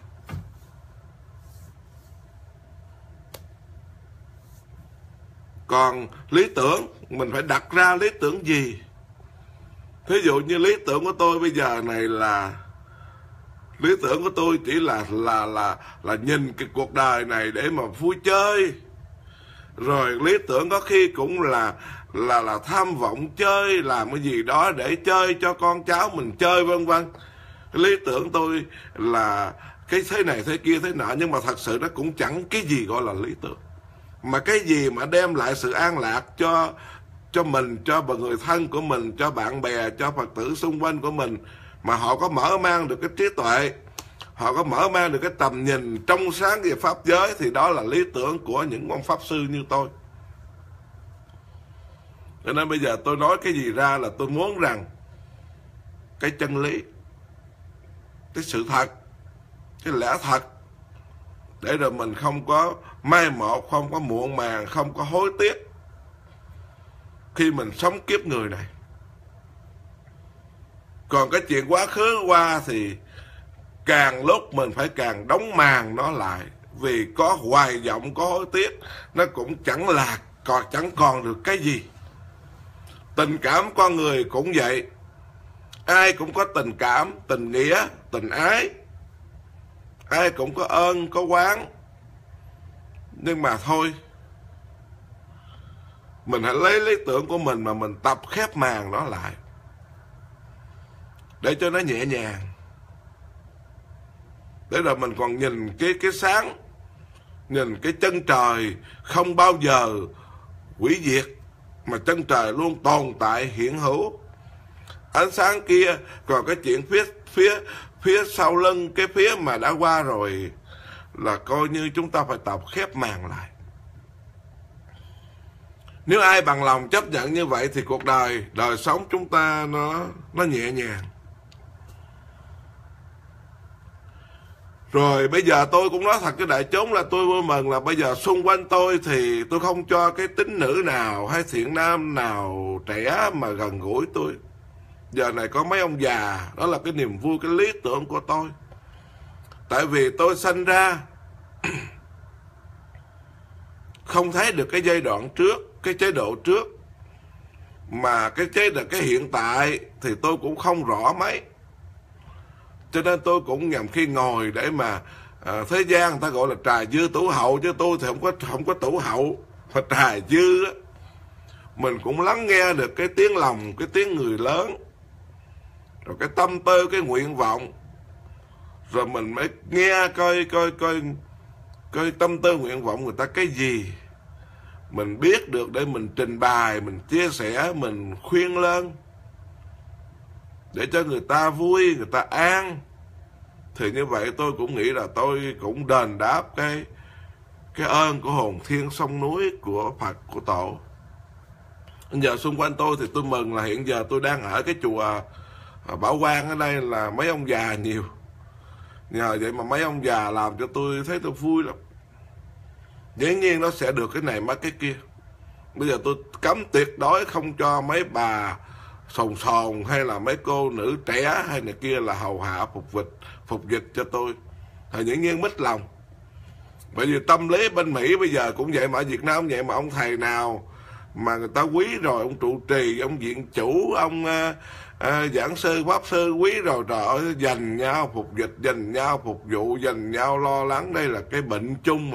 Còn lý tưởng mình phải đặt ra lý tưởng gì. Thí dụ như lý tưởng của tôi bây giờ này là lý tưởng của tôi chỉ là là là là nhìn cái cuộc đời này để mà vui chơi. Rồi lý tưởng có khi cũng là là là tham vọng chơi, làm cái gì đó để chơi cho con cháu mình chơi vân vân. Cái lý tưởng tôi là cái thế này thế kia thế nọ, nhưng mà thật sự nó cũng chẳng cái gì gọi là lý tưởng. Mà cái gì mà đem lại sự an lạc cho cho mình, cho người thân của mình, cho bạn bè, cho Phật tử xung quanh của mình, mà họ có mở mang được cái trí tuệ, họ có mở mang được cái tầm nhìn trong sáng về pháp giới, thì đó là lý tưởng của những ông pháp sư như tôi. Cho nên bây giờ tôi nói cái gì ra là tôi muốn rằng cái chân lý, cái sự thật, cái lẽ thật, để rồi mình không có mai một, không có muộn màng, không có hối tiếc khi mình sống kiếp người này. Còn cái chuyện quá khứ qua thì càng lúc mình phải càng đóng màn nó lại, vì có hoài vọng, có hối tiếc, nó cũng chẳng là còn chẳng còn được cái gì. Tình cảm con người cũng vậy, ai cũng có tình cảm, tình nghĩa, tình ái, ai cũng có ơn, có oán. Nhưng mà thôi, mình hãy lấy lý tưởng của mình mà mình tập khép màn nó lại, để cho nó nhẹ nhàng, để rồi mình còn nhìn cái cái sáng, nhìn cái chân trời không bao giờ hủy diệt, mà chân trời luôn tồn tại hiện hữu. Ánh sáng kia, còn cái chuyện phía phía phía sau lưng, cái phía mà đã qua rồi, là coi như chúng ta phải tập khép màn lại. Nếu ai bằng lòng chấp nhận như vậy thì cuộc đời, đời sống chúng ta nó nó nhẹ nhàng. Rồi bây giờ tôi cũng nói thật với đại chúng là tôi vui mừng là bây giờ xung quanh tôi thì tôi không cho cái tín nữ nào hay thiện nam nào trẻ mà gần gũi tôi. Giờ này có mấy ông già, đó là cái niềm vui, cái lý tưởng của tôi. Tại vì tôi sanh ra không thấy được cái giai đoạn trước, cái chế độ trước, mà cái chế độ cái hiện tại thì tôi cũng không rõ mấy. Cho nên tôi cũng nhằm khi ngồi để mà à, thế gian người ta gọi là trà dư tủ hậu, chứ tôi thì không có không có tủ hậu, mà trà dư á. Mình cũng lắng nghe được cái tiếng lòng, cái tiếng người lớn, rồi cái tâm tư, cái nguyện vọng, rồi mình mới nghe coi coi coi coi tâm tư nguyện vọng người ta cái gì, mình biết được để mình trình bày, mình chia sẻ, mình khuyên lơn, để cho người ta vui, người ta an. Thì như vậy tôi cũng nghĩ là tôi cũng đền đáp cái cái ơn của hồn thiên sông núi, của Phật, của Tổ. Giờ xung quanh tôi thì tôi mừng là hiện giờ tôi đang ở cái chùa Bảo Quang ở đây là mấy ông già nhiều. Nhờ vậy mà mấy ông già làm cho tôi thấy tôi vui lắm. Dĩ nhiên nó sẽ được cái này mất cái kia. Bây giờ tôi cấm tuyệt đối không cho mấy bà sồn sồn hay là mấy cô nữ trẻ hay này kia là hầu hạ phục dịch phục dịch cho tôi. Thì dĩ nhiên mít lòng. Bởi vì tâm lý bên Mỹ bây giờ cũng vậy, mà ở Việt Nam cũng vậy, mà ông thầy nào mà người ta quý rồi, ông trụ trì, ông viện chủ, ông uh, uh, giảng sư, pháp sư quý rồi, trời ơi, dành nhau phục dịch, dành nhau phục vụ, dành nhau lo lắng. Đây là cái bệnh chung mà.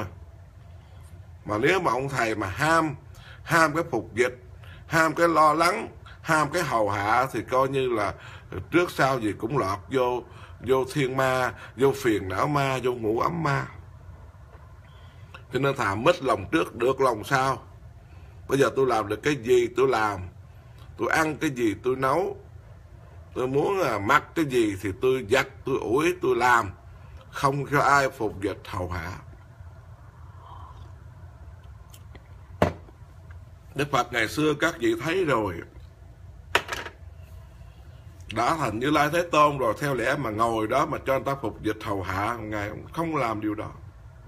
Mà nếu mà ông thầy mà ham ham cái phục dịch, ham cái lo lắng, ham cái hầu hạ, thì coi như là trước sau gì cũng lọt vô vô thiên ma, vô phiền não ma, vô ngủ ấm ma. Cho nên thà mít lòng trước được lòng sau. Bây giờ tôi làm được cái gì tôi làm, tôi ăn cái gì tôi nấu, tôi muốn là mặc cái gì thì tôi giặt, tôi ủi, tôi làm, không cho ai phục dịch hầu hạ. Đức Phật ngày xưa các vị thấy rồi, đã thành Như Lai Thế Tôn rồi, theo lẽ mà ngồi đó mà cho người ta phục dịch hầu hạ, Ngài không làm điều đó.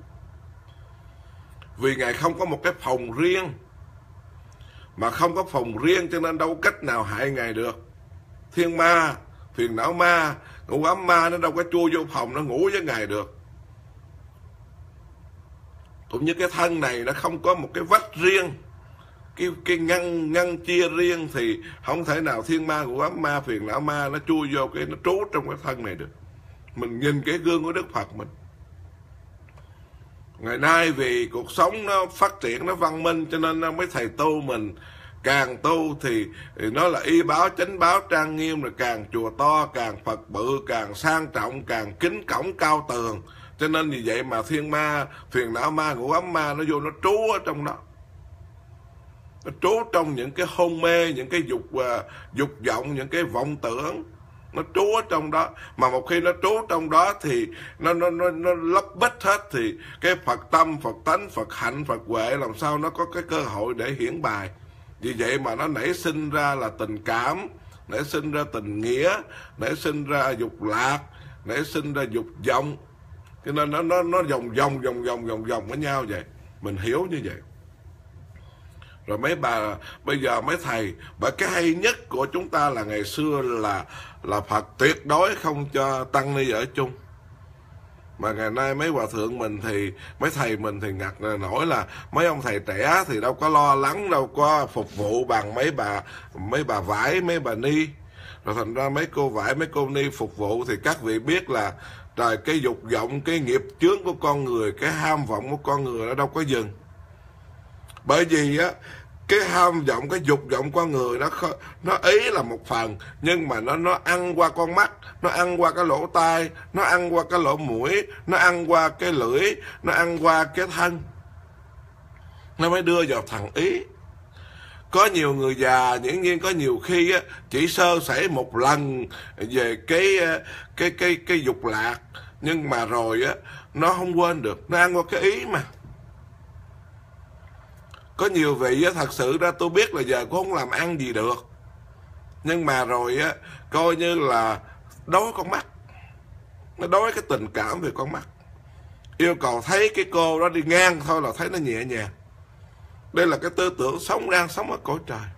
Vì Ngài không có một cái phòng riêng, mà không có phòng riêng cho nên đâu có cách nào hại Ngài được. Thiên ma, phiền não ma, ngủ ấm ma nó đâu có chui vô phòng nó ngủ với Ngài được. Cũng như cái thân này nó không có một cái vách riêng, cái, cái ngăn ngăn chia riêng, thì không thể nào thiên ma, ngủ ấm ma, phiền não ma nó chui vô cái, nó trú trong cái thân này được. Mình nhìn cái gương của Đức Phật mình. Ngày nay vì cuộc sống nó phát triển, nó văn minh, cho nên mấy thầy tu mình càng tu thì, thì nó là y báo chánh báo trang nghiêm, rồi càng chùa to, càng Phật bự, càng sang trọng, càng kính cổng cao tường. Cho nên vì vậy mà thiên ma, phiền não ma, ngũ ấm ma nó vô nó trú ở trong đó, nó trú trong những cái hôn mê, những cái dục uh, dục vọng, những cái vọng tưởng, nó trú ở trong đó. Mà một khi nó trú trong đó thì nó nó nó nó lấp bích hết, thì cái Phật tâm, Phật tánh, Phật hạnh, Phật huệ làm sao nó có cái cơ hội để hiển bài. Vì vậy mà nó nảy sinh ra là tình cảm, nảy sinh ra tình nghĩa, nảy sinh ra dục lạc, nảy sinh ra dục vọng. Cho nên nó nó nó vòng vòng vòng vòng vòng vòng với nhau vậy. Mình hiểu như vậy. Rồi mấy bà bây giờ mấy thầy, bởi cái hay nhất của chúng ta là ngày xưa là là Phật tuyệt đối không cho tăng ni ở chung. Mà ngày nay mấy hòa thượng mình thì, mấy thầy mình thì ngặt nổi là mấy ông thầy trẻ thì đâu có lo lắng, đâu có phục vụ bằng mấy bà mấy bà vải, mấy bà ni. Rồi thành ra mấy cô vải, mấy cô ni phục vụ thì các vị biết là trời, cái dục vọng, cái nghiệp chướng của con người, cái ham vọng của con người nó đâu có dừng. Bởi vì á, cái ham vọng, cái dục vọng con người nó nó ý là một phần, nhưng mà nó nó ăn qua con mắt, nó ăn qua cái lỗ tai, nó ăn qua cái lỗ mũi, nó ăn qua cái lưỡi, nó ăn qua cái thân, nó mới đưa vào thằng ý. Có nhiều người già, dĩ nhiên có nhiều khi á, chỉ sơ sẩy một lần về cái cái cái cái dục lạc, nhưng mà rồi á, nó không quên được, nó ăn qua cái ý mà. Có nhiều vị á, thật sự ra tôi biết là giờ cũng không làm ăn gì được, nhưng mà rồi á, coi như là đối con mắt, nó đối cái tình cảm về con mắt. Yêu cầu thấy cái cô đó đi ngang thôi là thấy nó nhẹ nhàng. Đây là cái tư tưởng sống, đang sống ở cõi trời,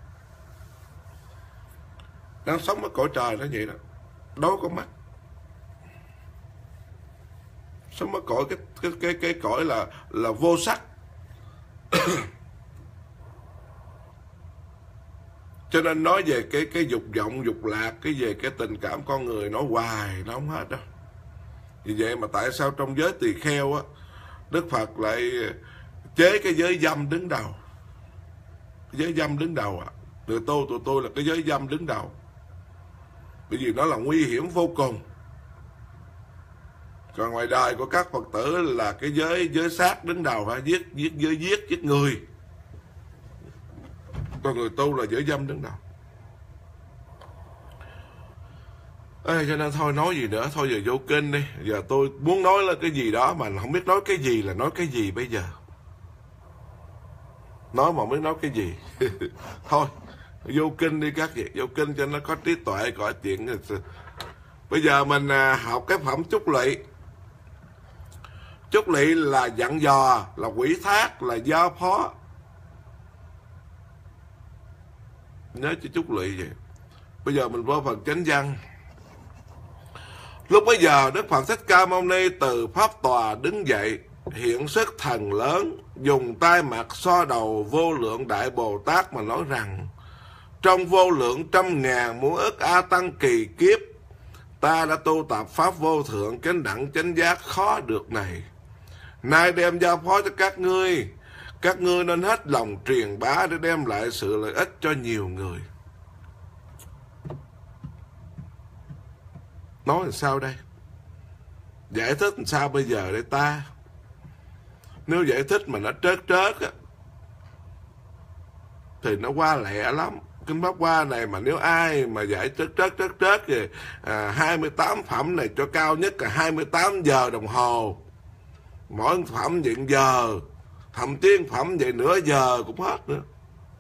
đang sống ở cõi trời nó vậy đó, đối con mắt, sống ở cõi cái cái cái cái cõi là là vô sắc. Cho nên nói về cái cái dục vọng, dục lạc, cái về cái tình cảm con người nói hoài nó không hết đâu. Vì vậy mà tại sao trong giới tỳ kheo á, Đức Phật lại chế cái giới dâm đứng đầu. Cái giới dâm đứng đầu ạ. À. Tụi tôi, tụi tôi là cái giới dâm đứng đầu. Bởi vì nó là nguy hiểm vô cùng. Còn ngoài đời của các Phật tử là cái giới giới sát đứng đầu, phải giết giết giới giết giết người. Còn người tu là giới dâm đứng đầu. Ê, cho nên thôi nói gì nữa, thôi giờ vô kinh đi. Giờ tôi muốn nói là cái gì đó mà không biết nói cái gì là nói cái gì bây giờ. Nói mà không biết nói cái gì. Thôi, vô kinh đi các vị, vô kinh cho nó có trí tuệ, có chuyện. Bây giờ mình học cái phẩm chúc lỵ. Chúc lỵ là dặn dò, là quỷ thác, là giao phó. Nhớ cho chúc lỵ vậy. Bây giờ mình vô phần chánh văn. Lúc bấy giờ Đức Phật Thích Ca Mâu Ni từ pháp tòa đứng dậy, hiện sức thần lớn, dùng tay mặt xoa đầu vô lượng đại Bồ Tát mà nói rằng: trong vô lượng trăm ngàn muôn ức a tăng kỳ kiếp, ta đã tu tập pháp vô thượng chánh đẳng chánh giác khó được này. Nay đem giao phó cho các ngươi, các ngươi nên hết lòng truyền bá để đem lại sự lợi ích cho nhiều người. Nói làm sao đây? Giải thích làm sao bây giờ đây ta? Nếu giải thích mà nó trớt trớt á, thì nó qua lẹ lắm. Kinh Pháp Hoa này mà nếu ai mà giải trớt trớt trớt trớt thì à, hai mươi tám phẩm này cho cao nhất là hai mươi tám giờ đồng hồ. Mỗi phẩm vậy giờ, thậm chí phẩm vậy nửa giờ cũng hết nữa.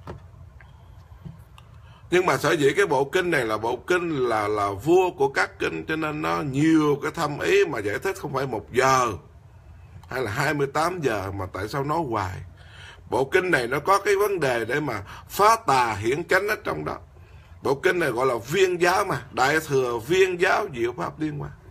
Nhưng mà sở dĩ cái bộ kinh này là bộ kinh là là vua của các kinh, cho nên nó nhiều cái thâm ý mà giải thích không phải một giờ hay là hai mươi tám giờ, mà tại sao nói hoài. Bộ kinh này nó có cái vấn đề để mà phá tà hiển chánh ở trong đó. Bộ kinh này gọi là viên giáo mà, đại thừa viên giáo diệu pháp liên quan.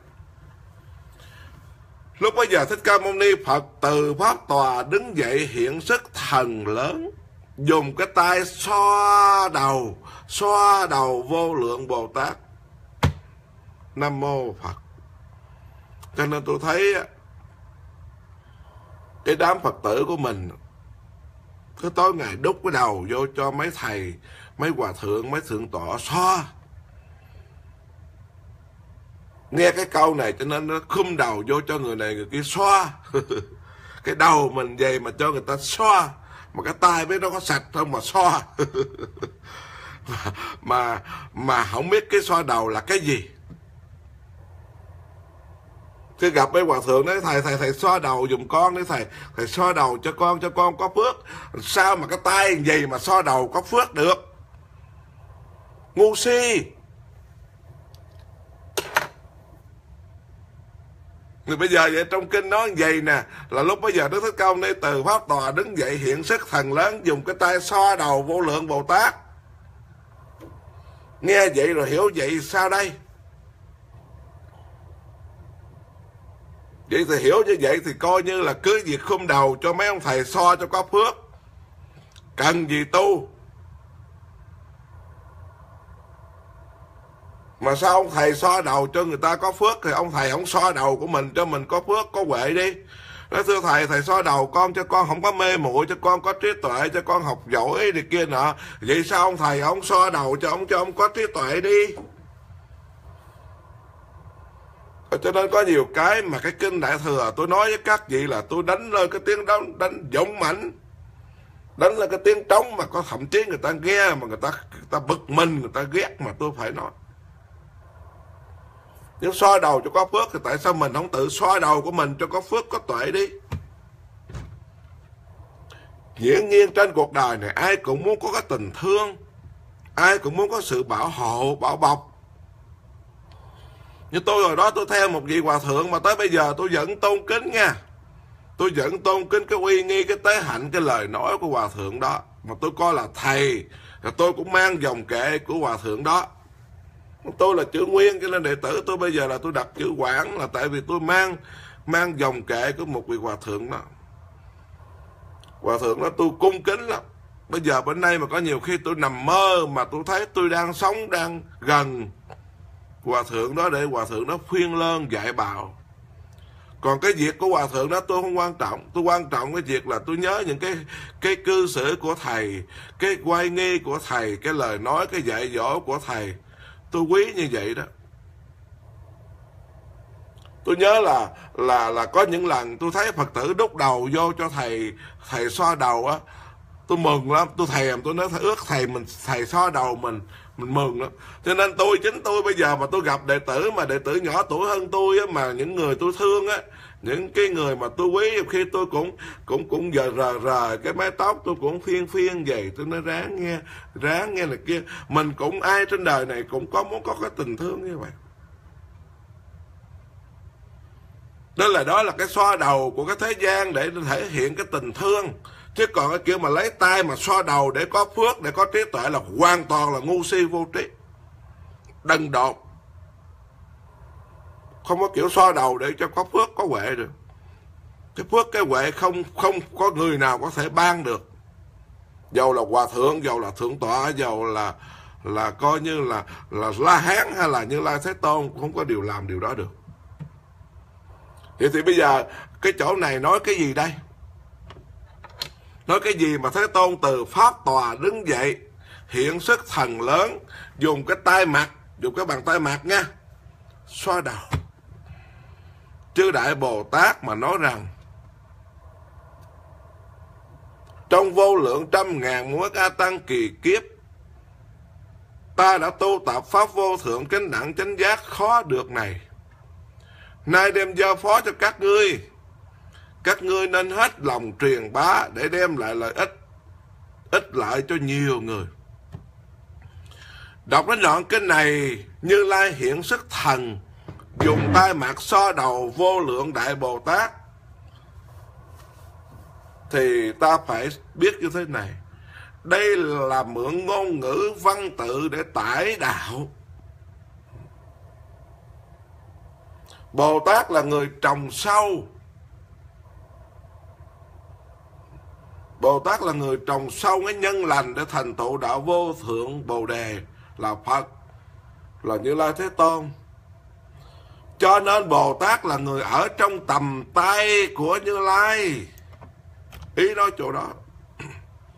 Lúc bấy giờ Thích Ca Mâu Ni Phật từ pháp tòa đứng dậy, hiện sức thần lớn, dùng cái tay xoa đầu, xoa đầu vô lượng Bồ Tát. Nam mô Phật. Cho nên tôi thấy cái đám Phật tử của mình Cứ tối ngày đút cái đầu vô cho mấy thầy, mấy hòa thượng, mấy thượng tọa xoa. Nghe cái câu này cho nên nó khum đầu vô cho người này người kia xoa. Cái đầu mình vậy mà cho người ta xoa, mà cái tay biết nó có sạch không mà xoa. mà, mà mà không biết cái xoa đầu là cái gì. Khi gặp mấy hòa thượng nói thầy thầy thầy xoa đầu giùm con đấy thầy, thầy xoa đầu cho con cho con có phước. Sao mà cái tay gì mà xoa đầu có phước được? Ngu si. Người bây giờ vậy trong kinh nói vậy nè, là lúc bây giờ Đức Thích Ca Mâu Ni từ pháp tòa đứng dậy hiện sức thần lớn, dùng cái tay xoa đầu Vô Lượng Bồ Tát. Nghe vậy rồi hiểu vậy sao đây? Vậy thì hiểu như vậy thì coi như là cứ việc khum đầu cho mấy ông thầy so cho có phước. Cần gì tu? Mà sao ông thầy so đầu cho người ta có phước thì ông thầy không so đầu của mình cho mình có phước, có huệ đi. Nói thưa thầy, thầy so đầu con cho con không có mê muội, cho con có trí tuệ, cho con học giỏi này kia nọ. Vậy sao ông thầy ông so đầu cho ông cho ông có trí tuệ đi? Cho nên có nhiều cái mà cái kinh Đại Thừa tôi nói với các vị là tôi đánh lên cái tiếng đánh, đánh dũng mãnh, đánh lên cái tiếng trống mà có thậm chí người ta nghe mà người ta người ta bực mình, người ta ghét mà tôi phải nói. Nếu soi đầu cho có phước thì tại sao mình không tự soi đầu của mình cho có phước có tuệ đi? Dĩ nhiên trên cuộc đời này ai cũng muốn có cái tình thương, ai cũng muốn có sự bảo hộ, bảo bọc. Như tôi hồi đó tôi theo một vị hòa thượng mà tới bây giờ tôi vẫn tôn kính nha. Tôi vẫn tôn kính cái uy nghi, cái tế hạnh, cái lời nói của hòa thượng đó. Mà tôi coi là thầy, và tôi cũng mang dòng kệ của hòa thượng đó. Tôi là chữ Nguyên cho nên đệ tử tôi bây giờ là tôi đặt chữ Quảng, là tại vì tôi mang mang dòng kệ của một vị hòa thượng đó. Hòa thượng đó tôi cung kính lắm. Bây giờ bên đây mà có nhiều khi tôi nằm mơ mà tôi thấy tôi đang sống, đang gần hòa thượng đó để hòa thượng đó khuyên lơn dạy bảo. Còn cái việc của hòa thượng đó tôi không quan trọng. Tôi quan trọng cái việc là tôi nhớ những cái cái cư xử của thầy, cái quay nghi của thầy, cái lời nói, cái dạy dỗ của thầy. Tôi quý như vậy đó. Tôi nhớ là là là có những lần tôi thấy Phật tử đút đầu vô cho thầy thầy xoa đầu á, tôi mừng lắm. Tôi thèm, tôi nói ước thầy mình thầy xoa đầu mình mình mừng lắm. Cho nên tôi chính tôi bây giờ mà tôi gặp đệ tử mà đệ tử nhỏ tuổi hơn tôi á, mà những người tôi thương á, những cái người mà tôi quý, khi tôi cũng cũng cũng giờ rờ rờ cái mái tóc, tôi cũng phiên phiên vậy, tôi nói ráng nghe, ráng nghe là kia. Mình cũng ai trên đời này cũng có muốn có cái tình thương như vậy. Đó là đó là cái xoa đầu của cái thế gian để thể hiện cái tình thương. Chứ còn cái kiểu mà lấy tay mà xoa đầu để có phước, để có trí tuệ là hoàn toàn là ngu si vô trí, đần độn. Không có kiểu xoa đầu để cho có phước, có huệ được. Cái phước, cái huệ không không có người nào có thể ban được. Dầu là hòa thượng, dầu là thượng tọa, dầu là là coi như là là La Hán hay là Như Lai Thế Tôn, không có điều làm điều đó được. Vậy thì bây giờ cái chỗ này nói cái gì đây? Nói cái gì mà Thế Tôn từ pháp tòa đứng dậy, hiện sức thần lớn, dùng cái tay mặt, dùng cái bàn tay mặt nha, xoa đầu. Chư Đại Bồ Tát mà nói rằng trong vô lượng trăm ngàn muối ca tăng kỳ kiếp, ta đã tu tập pháp vô thượng chánh đẳng chánh giác khó được này. Nay đem giao phó cho các ngươi, các ngươi nên hết lòng truyền bá để đem lại lợi ích, ích lợi cho nhiều người. Đọc đến đoạn kinh này, Như Lai hiện sức thần, dùng tay mặt so đầu vô lượng Đại Bồ Tát, thì ta phải biết như thế này. Đây là mượn ngôn ngữ văn tự để tải đạo. Bồ Tát là người trồng sâu. Bồ Tát là người trồng sâu cái nhân lành để thành tựu đạo vô thượng Bồ Đề là Phật, là Như Lai Thế Tôn. Cho nên Bồ Tát là người ở trong tầm tay của Như Lai. Ý nói chỗ đó.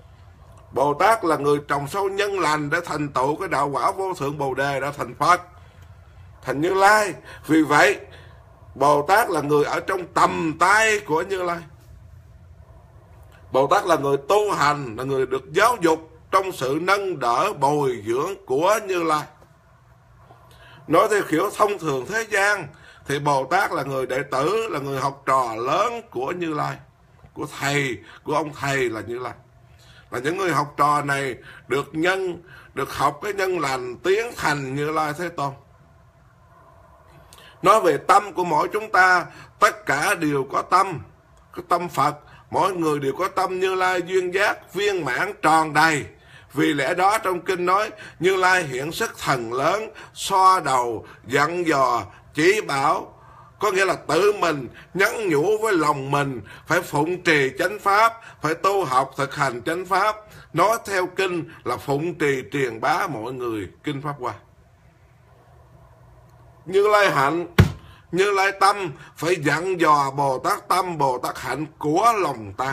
Bồ Tát là người trồng sâu nhân lành để thành tựu cái đạo quả vô thượng Bồ Đề, đã thành Phật, thành Như Lai. Vì vậy Bồ Tát là người ở trong tầm tay của Như Lai. Bồ Tát là người tu hành, là người được giáo dục trong sự nâng đỡ bồi dưỡng của Như Lai. Nói theo kiểu thông thường thế gian thì Bồ Tát là người đệ tử, là người học trò lớn của Như Lai, của thầy, của ông thầy là Như Lai. Là những người học trò này được nhân, được học cái nhân lành tiến thành Như Lai Thế Tôn. Nói về tâm của mỗi chúng ta, tất cả đều có tâm, có tâm Phật. Mỗi người đều có tâm Như Lai duyên giác, viên mãn, tròn đầy. Vì lẽ đó trong kinh nói, Như Lai hiện sức thần lớn, xoa đầu, dặn dò, chỉ bảo. Có nghĩa là tự mình nhắn nhủ với lòng mình phải phụng trì chánh pháp, phải tu học thực hành chánh pháp. Nói theo kinh là phụng trì truyền bá mọi người kinh Pháp Hoa. Như Lai hạnh, Như Lai tâm phải dặn dò Bồ Tát tâm, Bồ Tát hạnh của lòng ta.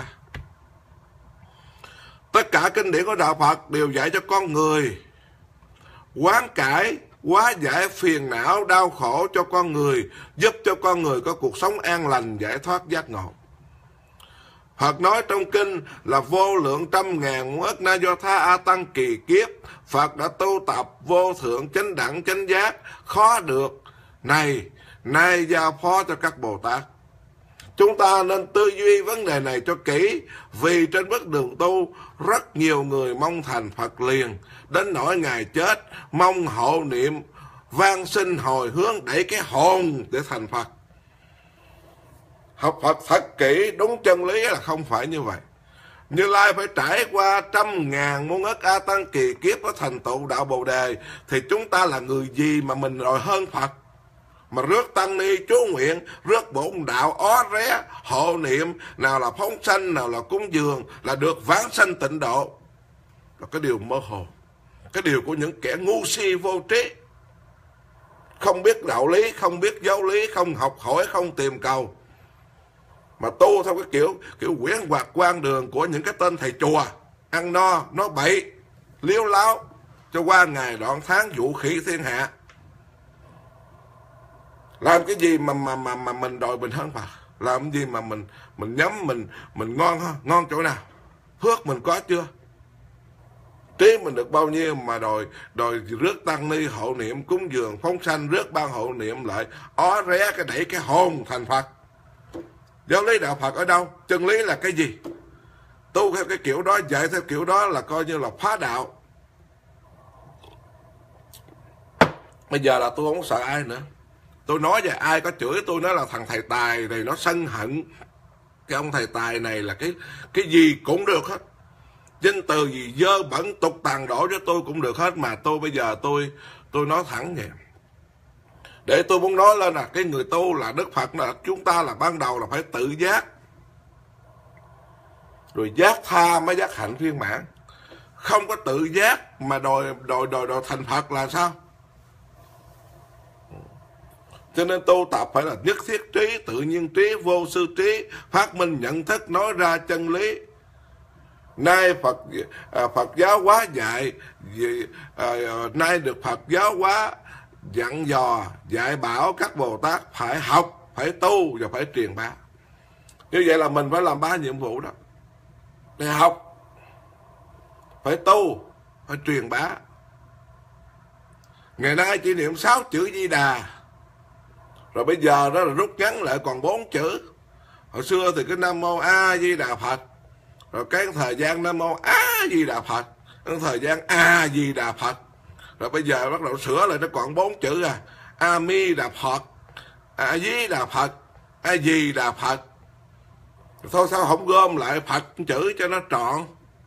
Tất cả kinh điển của Đạo Phật đều dạy cho con người quán cải, hóa giải phiền não, đau khổ cho con người, giúp cho con người có cuộc sống an lành, giải thoát giác ngộ. Phật nói trong kinh là vô lượng trăm ngàn muôn ức na do tha a tăng kỳ kiếp, Phật đã tu tập vô thượng chánh đẳng chánh giác, khó được. Này, nay giao phó cho các Bồ Tát. Chúng ta nên tư duy vấn đề này cho kỹ, vì trên bước đường tu, rất nhiều người mong thành Phật liền, đến nỗi ngày chết, mong hộ niệm, van xin hồi hướng đẩy cái hồn để thành Phật. Học Phật thật kỹ, đúng chân lý là không phải như vậy. Như Lai phải trải qua trăm ngàn muôn ức a tăng kỳ kiếp có thành tựu đạo Bồ Đề, thì chúng ta là người gì mà mình đòi hơn Phật? Mà rước tăng ni chú nguyện, rước bổn đạo ó ré, hộ niệm, nào là phóng sanh, nào là cúng dường, là được vãng sanh tịnh độ. Là cái điều mơ hồ, cái điều của những kẻ ngu si vô trí, không biết đạo lý, không biết giáo lý, không học hỏi, không tìm cầu, mà tu theo cái kiểu kiểu quyển hoạt quan đường của những cái tên thầy chùa, ăn no, nói bậy, liếu láo, cho qua ngày đoạn tháng vũ khỉ thiên hạ. Làm cái gì mà mà mà mà mình đòi mình hơn Phật? Làm cái gì mà mình mình nhắm mình mình ngon ha, ngon chỗ nào? Phước mình có chưa? Trí mình được bao nhiêu mà đòi đòi rước tăng ni hộ niệm, cúng dường, phóng sanh, rước ban hộ niệm lại ó ré cái đẩy cái hồn thành Phật. Giáo lý đạo Phật ở đâu? Chân lý là cái gì? Tu theo cái kiểu đó, dạy theo kiểu đó là coi như là phá đạo. Bây giờ là tôi không sợ ai nữa. Tôi nói về ai có chửi tôi nói là thằng thầy Tài này nó sân hận. Cái ông thầy Tài này là cái cái gì cũng được hết. Danh từ gì dơ bẩn tục tàn đổ cho tôi cũng được hết. Mà tôi bây giờ tôi tôi nói thẳng vậy. Để tôi muốn nói lên là cái người tu là Đức Phật, là chúng ta là ban đầu là phải tự giác, rồi giác tha mới giác hạnh viên mãn. Không có tự giác mà đòi đòi đòi đòi thành Phật là sao? Cho nên tu tập phải là nhất thiết trí, tự nhiên trí, vô sư trí, phát minh nhận thức, nói ra chân lý. Nay Phật à, Phật giáo hóa dạy, à, nay được Phật giáo hóa dặn dò, dạy bảo các Bồ Tát phải học, phải tu và phải truyền bá. Như vậy là mình phải làm ba nhiệm vụ đó. Để học, phải tu, phải truyền bá. Ngày nay chỉ niệm sáu chữ Di Đà, rồi bây giờ đó là rút ngắn lại còn bốn chữ. Hồi xưa thì cái Nam Mô A Di Đà Phật, rồi cái thời gian Nam Mô A Di Đà Phật, cái thời gian A Di Đà Phật, rồi bây giờ bắt đầu sửa lại nó còn bốn chữ à. A Mi Đà Phật, A Di Đà Phật, A Di Đà Phật. Thôi sao không gom lại Phật chữ cho nó trọn?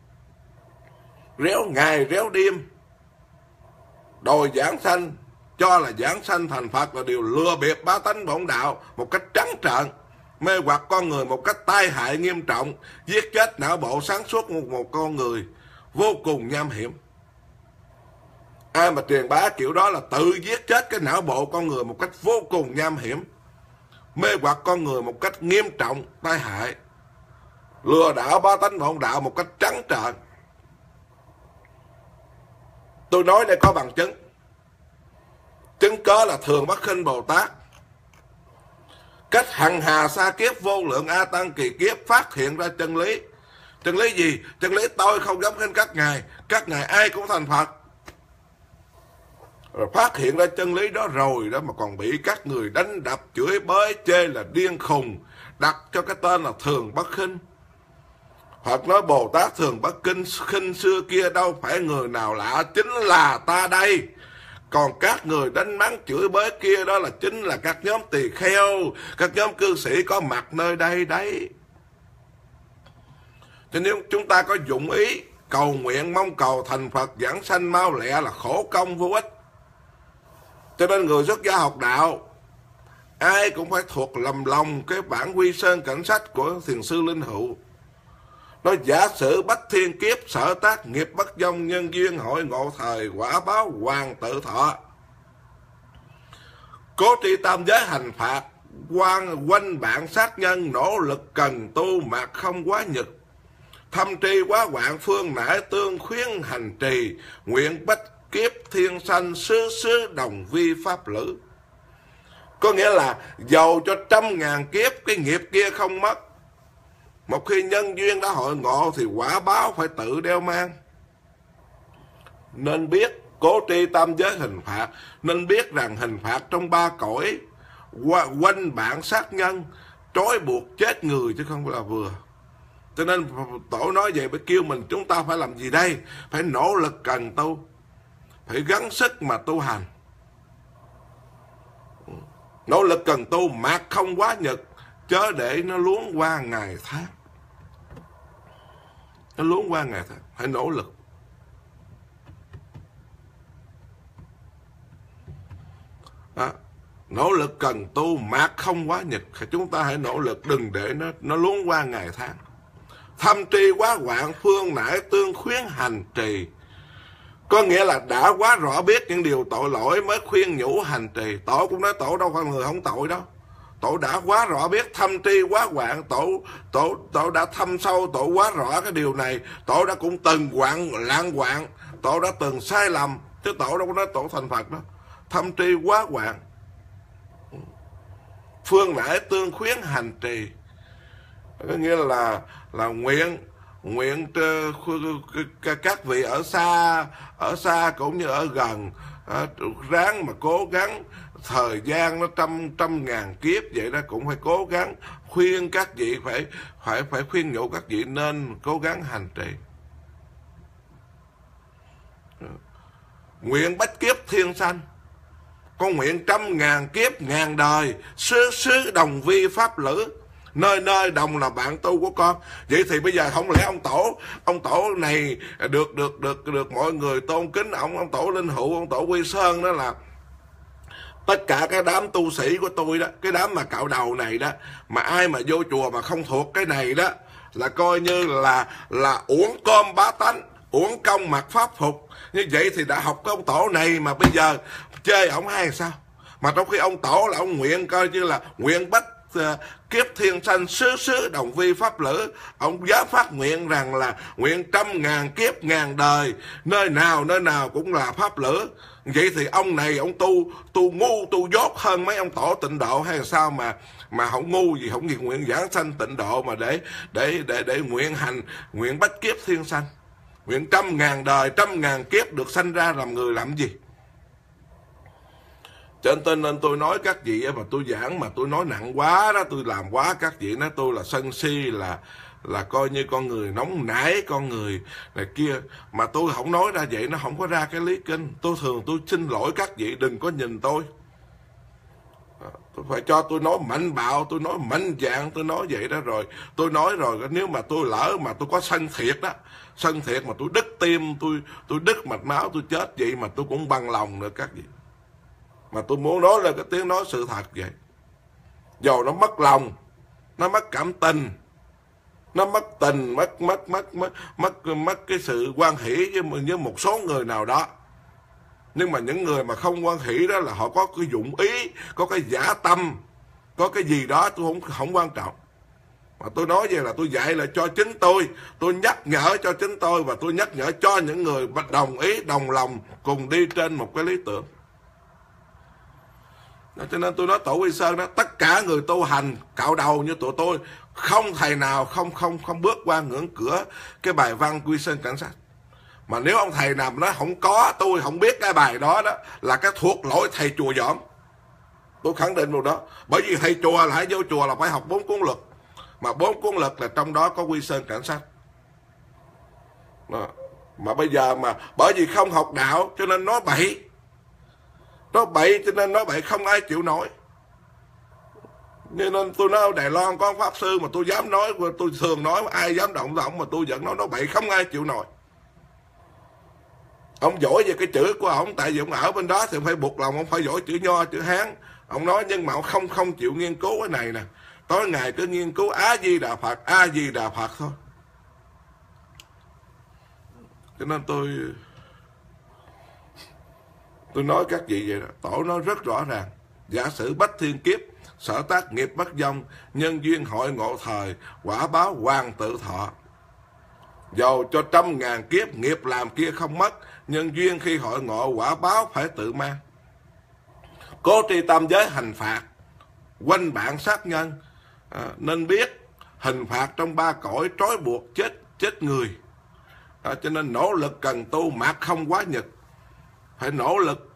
Réo ngày réo đêm, đòi giảng sanh, cho là giảng sanh thành Phật là điều lừa bịp bá tánh bổn đạo một cách trắng trợn, mê hoặc con người một cách tai hại nghiêm trọng, giết chết não bộ sáng suốt một, một con người, vô cùng nham hiểm. Ai mà truyền bá kiểu đó là tự giết chết cái não bộ con người một cách vô cùng nham hiểm, mê hoặc con người một cách nghiêm trọng, tai hại, lừa đảo bá tánh bổn đạo một cách trắng trợn. Tôi nói đây có bằng chứng. Chứng cớ là Thường Bất Khinh Bồ Tát cách hằng hà sa kiếp, vô lượng a tăng kỳ kiếp phát hiện ra chân lý. Chân lý gì? Chân lý tôi không giống hơn các ngài. Các ngài ai cũng thành Phật. Rồi phát hiện ra chân lý đó rồi đó mà còn bị các người đánh đập, chửi bới, chê là điên khùng, đặt cho cái tên là Thường Bất Khinh. Phật nói Bồ Tát Thường Bất Khinh khinh xưa kia đâu phải người nào lạ, chính là ta đây. Còn các người đánh mắng chửi bới kia đó là chính là các nhóm tỳ kheo, các nhóm cư sĩ có mặt nơi đây đấy. Cho nên chúng ta có dụng ý cầu nguyện mong cầu thành Phật giảng sanh mau lẹ là khổ công vô ích. Cho nên người xuất gia học đạo ai cũng phải thuộc lầm lòng cái bản Quy Sơn Cảnh Sách của Thiền sư Linh Hữu. Nó giả sử bách thiên kiếp sở tác nghiệp bất dông, nhân duyên hội ngộ thời quả báo hoàng tự thọ. Cố tri tam giới hành phạt, quan quanh bạn sát nhân, nỗ lực cần tu mạc không quá nhật. Thâm tri quá hoạn phương nải tương khuyến hành trì, nguyện bách kiếp thiên sanh xứ xứ đồng vi pháp lữ. Có nghĩa là dầu cho trăm ngàn kiếp cái nghiệp kia không mất, một khi nhân duyên đã hội ngộ thì quả báo phải tự đeo mang. Nên biết cố tri tam giới hình phạt, nên biết rằng hình phạt trong ba cõi, quanh bạn sát nhân, trói buộc chết người chứ không phải là vừa. Cho nên Tổ nói vậy, phải kêu mình chúng ta phải làm gì đây? Phải nỗ lực cần tu, phải gắng sức mà tu hành. Nỗ lực cần tu mạc không quá nhật, chớ để nó luống qua ngày tháng. Nó luống qua ngày tháng, phải nỗ lực. Đó. Nỗ lực cần tu mạc không quá nhật, chúng ta hãy nỗ lực đừng để nó nó luống qua ngày tháng. Thâm tri quá hoạn phương nải tương khuyến hành trì. Có nghĩa là đã quá rõ biết những điều tội lỗi mới khuyên nhủ hành trì. Tổ cũng nói Tổ đâu phải người không tội đâu. Tổ đã quá rõ biết, thâm tri quá hoạn. Tổ, tổ, tổ đã thâm sâu, Tổ quá rõ cái điều này. Tổ đã cũng từng hoạn, lạng hoạn. Tổ đã từng sai lầm. Chứ Tổ đâu có nói Tổ thành Phật đó. Thâm tri quá hoạn, phương nải tương khuyến hành trì. Có nghĩa là là nguyện nguyện các vị ở xa ở xa cũng như ở gần ráng mà cố gắng, thời gian nó trăm trăm ngàn kiếp vậy đó, cũng phải cố gắng khuyên các vị, phải phải phải khuyên nhủ các vị nên cố gắng hành trì. Nguyện bách kiếp thiên sanh, con nguyện trăm ngàn kiếp ngàn đời, xứ xứ đồng vi pháp lữ, nơi nơi đồng là bạn tu của con. Vậy thì bây giờ không lẽ ông tổ ông tổ này được được được được mọi người tôn kính, ông ông tổ Linh Hữu, ông tổ Quy Sơn đó là tất cả cái đám tu sĩ của tôi đó, cái đám mà cạo đầu này đó, mà ai mà vô chùa mà không thuộc cái này đó là coi như là là uổng cơm bá tánh, uổng công mặc pháp phục. Như vậy thì đã học cái ông tổ này mà bây giờ chê ổng hay sao? Mà trong khi ông tổ là ông nguyện coi như là nguyện bách uh, kiếp thiên sanh xứ xứ đồng vi pháp lữ. Ông dám phát nguyện rằng là nguyện trăm ngàn kiếp ngàn đời, nơi nào nơi nào cũng là pháp lữ. Vậy thì ông này ông tu tu ngu tu dốt hơn mấy ông tổ tịnh độ hay sao mà mà không ngu gì, không gì nguyện giảng sanh tịnh độ mà để để để để nguyện hành nguyện bách kiếp thiên sanh, nguyện trăm ngàn đời trăm ngàn kiếp được sanh ra làm người làm gì? Cho nên nên tôi nói các vị mà tôi giảng mà tôi nói nặng quá đó, tôi làm quá, các vị nói tôi là sân si, là là coi như con người nóng nảy, con người này kia. Mà tôi không nói ra vậy, nó không có ra cái lý kinh. Tôi thường tôi xin lỗi các vị, đừng có nhìn tôi. Tôi phải cho tôi nói mạnh bạo, tôi nói mạnh dạng, tôi nói vậy đó. Rồi tôi nói rồi, nếu mà tôi lỡ mà tôi có sân thiệt đó, sân thiệt mà tôi đứt tim, tôi tôi đứt mạch máu, tôi chết vậy mà tôi cũng bằng lòng nữa các vị. Mà tôi muốn nói là cái tiếng nói sự thật vậy. Dầu nó mất lòng, nó mất cảm tình, nó mất tình, mất mất mất mất mất mất cái sự quan hỷ với, với một số người nào đó. Nhưng mà những người mà không quan hỷ đó là họ có cái dụng ý, có cái giả tâm, có cái gì đó tôi không không quan trọng. Mà tôi nói về là tôi dạy là cho chính tôi, tôi nhắc nhở cho chính tôi, và tôi nhắc nhở cho những người đồng ý, đồng lòng cùng đi trên một cái lý tưởng. Đó, cho nên tôi nói tổ Quy Sơn đó, tất cả người tu hành cạo đầu như tụi tôi, không thầy nào không không không bước qua ngưỡng cửa cái bài văn Quy Sơn Cảnh Sát. Mà nếu ông thầy nào nói không có, tôi không biết cái bài đó đó là cái thuộc lỗi thầy chùa dỏm. Tôi khẳng định điều đó. Bởi vì thầy chùa là hãy vô chùa là phải học bốn cuốn luật, mà bốn cuốn luật là trong đó có Quy Sơn Cảnh Sát. Đó. Mà bây giờ mà bởi vì không học đạo cho nên nói bậy, nói bậy cho nên nói bậy không ai chịu nổi. Nên tôi nói Đài Loan có pháp sư mà tôi dám nói, tôi thường nói ai dám động tới ông mà tôi vẫn nói nói bậy không ai chịu nổi. Ông giỏi về cái chữ của ông, tại vì ông ở bên đó thì ông phải buộc lòng ông phải giỏi chữ Nho, chữ Hán. Ông nói nhưng mà ông không không chịu nghiên cứu cái này nè. Tối ngày cứ nghiên cứu Á Di Đà Phật, A Di Đà Phật thôi. Cho nên tôi tôi nói các vị vậy đó. Tổ nói rất rõ ràng. Giả sử bách thiên kiếp, sở tác nghiệp bất vong, nhân duyên hội ngộ thời, quả báo hoàng tự thọ. Dầu cho trăm ngàn kiếp, nghiệp làm kia không mất, nhân duyên khi hội ngộ quả báo phải tự mang. Cố tri tam giới hành phạt, quanh bạn sát nhân, à, nên biết hình phạt trong ba cõi trói buộc chết chết người. À, cho nên nỗ lực cần tu, mạc không quá nhật. Phải nỗ lực,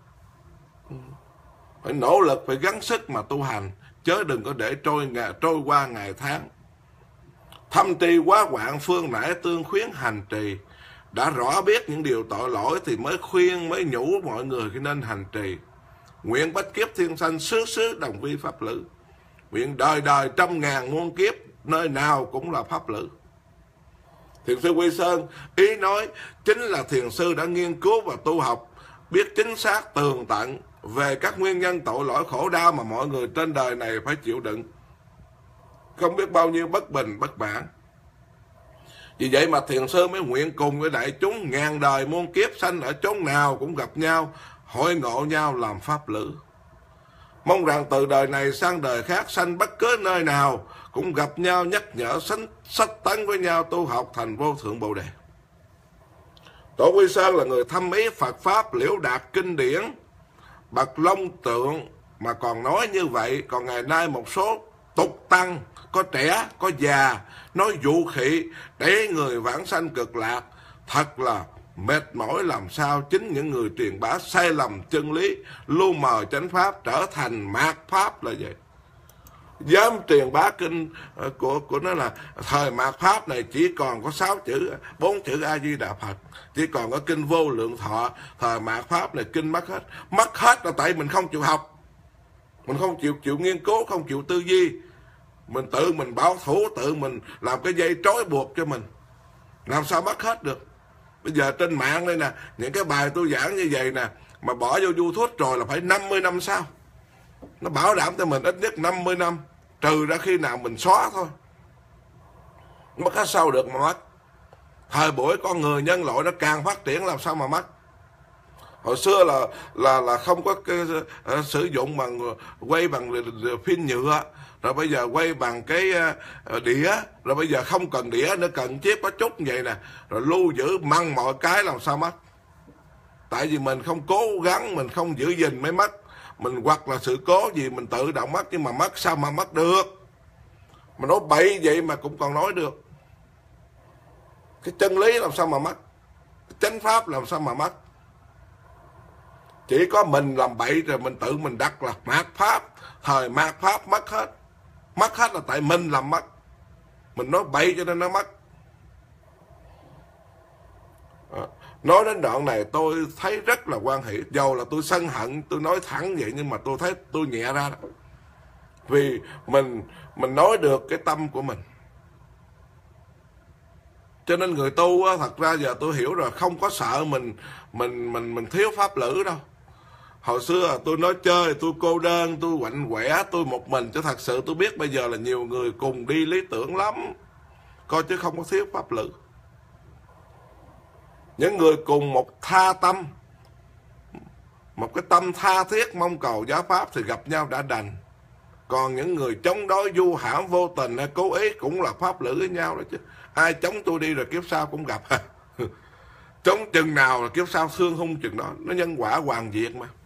phải nỗ lực, phải gắng sức mà tu hành, chớ đừng có để trôi ngày, trôi qua ngày tháng. Thâm trì quá quạng, phương nãy tương khuyến hành trì. Đã rõ biết những điều tội lỗi thì mới khuyên, mới nhủ mọi người khi nên hành trì. Nguyện bách kiếp thiên sanh, xứ xứ đồng vi pháp lữ. Nguyện đời đời trăm ngàn muôn kiếp, nơi nào cũng là pháp lữ. Thiền sư Quy Sơn ý nói chính là thiền sư đã nghiên cứu và tu học, biết chính xác tường tận về các nguyên nhân tội lỗi khổ đau mà mọi người trên đời này phải chịu đựng. Không biết bao nhiêu bất bình bất mãn. Vì vậy mà thiền sư mới nguyện cùng với đại chúng ngàn đời muôn kiếp sanh ở chốn nào cũng gặp nhau, hội ngộ nhau làm pháp lữ. Mong rằng từ đời này sang đời khác, sanh bất cứ nơi nào cũng gặp nhau, nhắc nhở, sánh sách tấn với nhau, tu học thành vô thượng Bồ Đề. Tổ Quy Sơn là người thâm ý Phật Pháp, liễu đạt kinh điển, bậc long tượng mà còn nói như vậy. Còn ngày nay một số tục tăng, có trẻ, có già, nói dụ khị để người vãng sanh cực lạc. Thật là mệt mỏi làm sao chính những người truyền bá sai lầm chân lý, lu mờ chánh pháp trở thành mạt pháp là vậy. Dám truyền bá kinh của của nó là thời mạt pháp này chỉ còn có sáu chữ, bốn chữ A Di Đà Phật, chỉ còn có kinh Vô Lượng Thọ. Thời mạt pháp này kinh mất hết, mất hết là tại mình không chịu học, mình không chịu chịu nghiên cứu, không chịu tư duy, mình tự mình bảo thủ, tự mình làm cái dây trói buộc cho mình, làm sao mất hết được. Bây giờ trên mạng đây nè, những cái bài tôi giảng như vậy nè, mà bỏ vô YouTube rồi là phải năm mươi năm sau. Nó bảo đảm cho mình ít nhất năm mươi năm, trừ ra khi nào mình xóa thôi. Mất hết sao được mà mất. Thời buổi con người nhân loại nó càng phát triển làm sao mà mất. Hồi xưa là là là không có cái, uh, sử dụng bằng quay bằng phim nhựa, rồi bây giờ quay bằng cái uh, đĩa, rồi bây giờ không cần đĩa nữa, cần chip có chút như vậy nè, rồi lưu giữ măng mọi cái làm sao mất. Tại vì mình không cố gắng, mình không giữ gìn mới mất. Mình hoặc là sự cố gì mình tự động mất, nhưng mà mất sao mà mất được. Mà nói bậy vậy mà cũng còn nói được. Cái chân lý làm sao mà mất, cái chánh pháp làm sao mà mất. Chỉ có mình làm bậy rồi mình tự mình đặt là mạt pháp. Thời mạt pháp mất hết. Mất hết là tại mình làm mất. Mình nói bậy cho nên nó mất. À, nói đến đoạn này tôi thấy rất là hoan hỷ. Dầu là tôi sân hận, tôi nói thẳng vậy, nhưng mà tôi thấy tôi nhẹ ra đó. Vì mình mình nói được cái tâm của mình. Cho nên người tu á, thật ra giờ tôi hiểu rồi, không có sợ mình mình mình mình thiếu pháp lữ đâu. Hồi xưa tôi nói chơi, tôi cô đơn, tôi quạnh quẻ, tôi một mình, chứ thật sự tôi biết bây giờ là nhiều người cùng đi lý tưởng lắm, coi chứ không có thiếu pháp lữ. Những người cùng một tha tâm, một cái tâm tha thiết mong cầu giáo pháp thì gặp nhau đã đành. Còn những người chống đối vu hãm vô tình hay cố ý cũng là pháp lữ với nhau đó chứ. Ai chống tôi đi rồi kiếp sau cũng gặp. Chống chừng nào là kiếp sau thương hung chừng đó. Nó nhân quả hoàn diệt mà.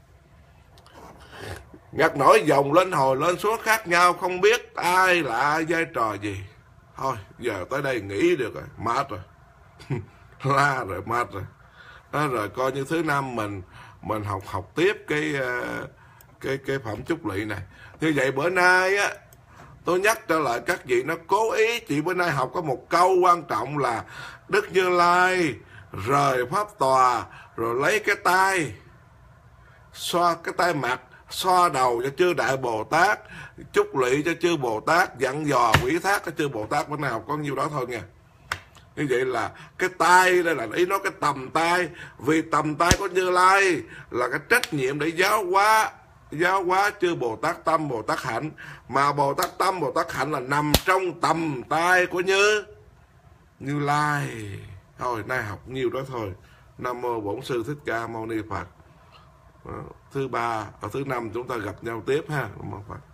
Ngặt nổi dòng lên hồi lên xuống khác nhau, không biết ai là ai, vai trò gì. Thôi giờ tới đây nghỉ được rồi, mệt rồi. La rồi, mệt rồi. Đó, rồi coi như thứ năm mình mình học học tiếp cái cái cái phẩm chúc lỵ này. Như vậy bữa nay á, tôi nhắc trở lại các vị, nó cố ý chị bữa nay học có một câu quan trọng là Đức Như Lai rời pháp tòa rồi lấy cái tay xoa cái tay mặt, xoa đầu cho chư Đại Bồ Tát, chúc lỵ cho chư Bồ Tát, dặn dò quỷ thác cho chư Bồ Tát. Bữa nay học có nhiêu đó thôi nha. Như vậy là cái tay đây là ý nói cái tầm tay, vì tầm tay của Như Lai là cái trách nhiệm để giáo hóa giáo hóa chư Bồ Tát Tâm, Bồ Tát Hạnh, mà Bồ Tát Tâm, Bồ Tát Hạnh là nằm trong tầm tay của Như Như Lai. Thôi nay học nhiều đó thôi. Nam mô Bổn Sư Thích Ca Mâu Ni Phật. Thứ ba ở thứ năm chúng ta gặp nhau tiếp ha. Nam mô Phật.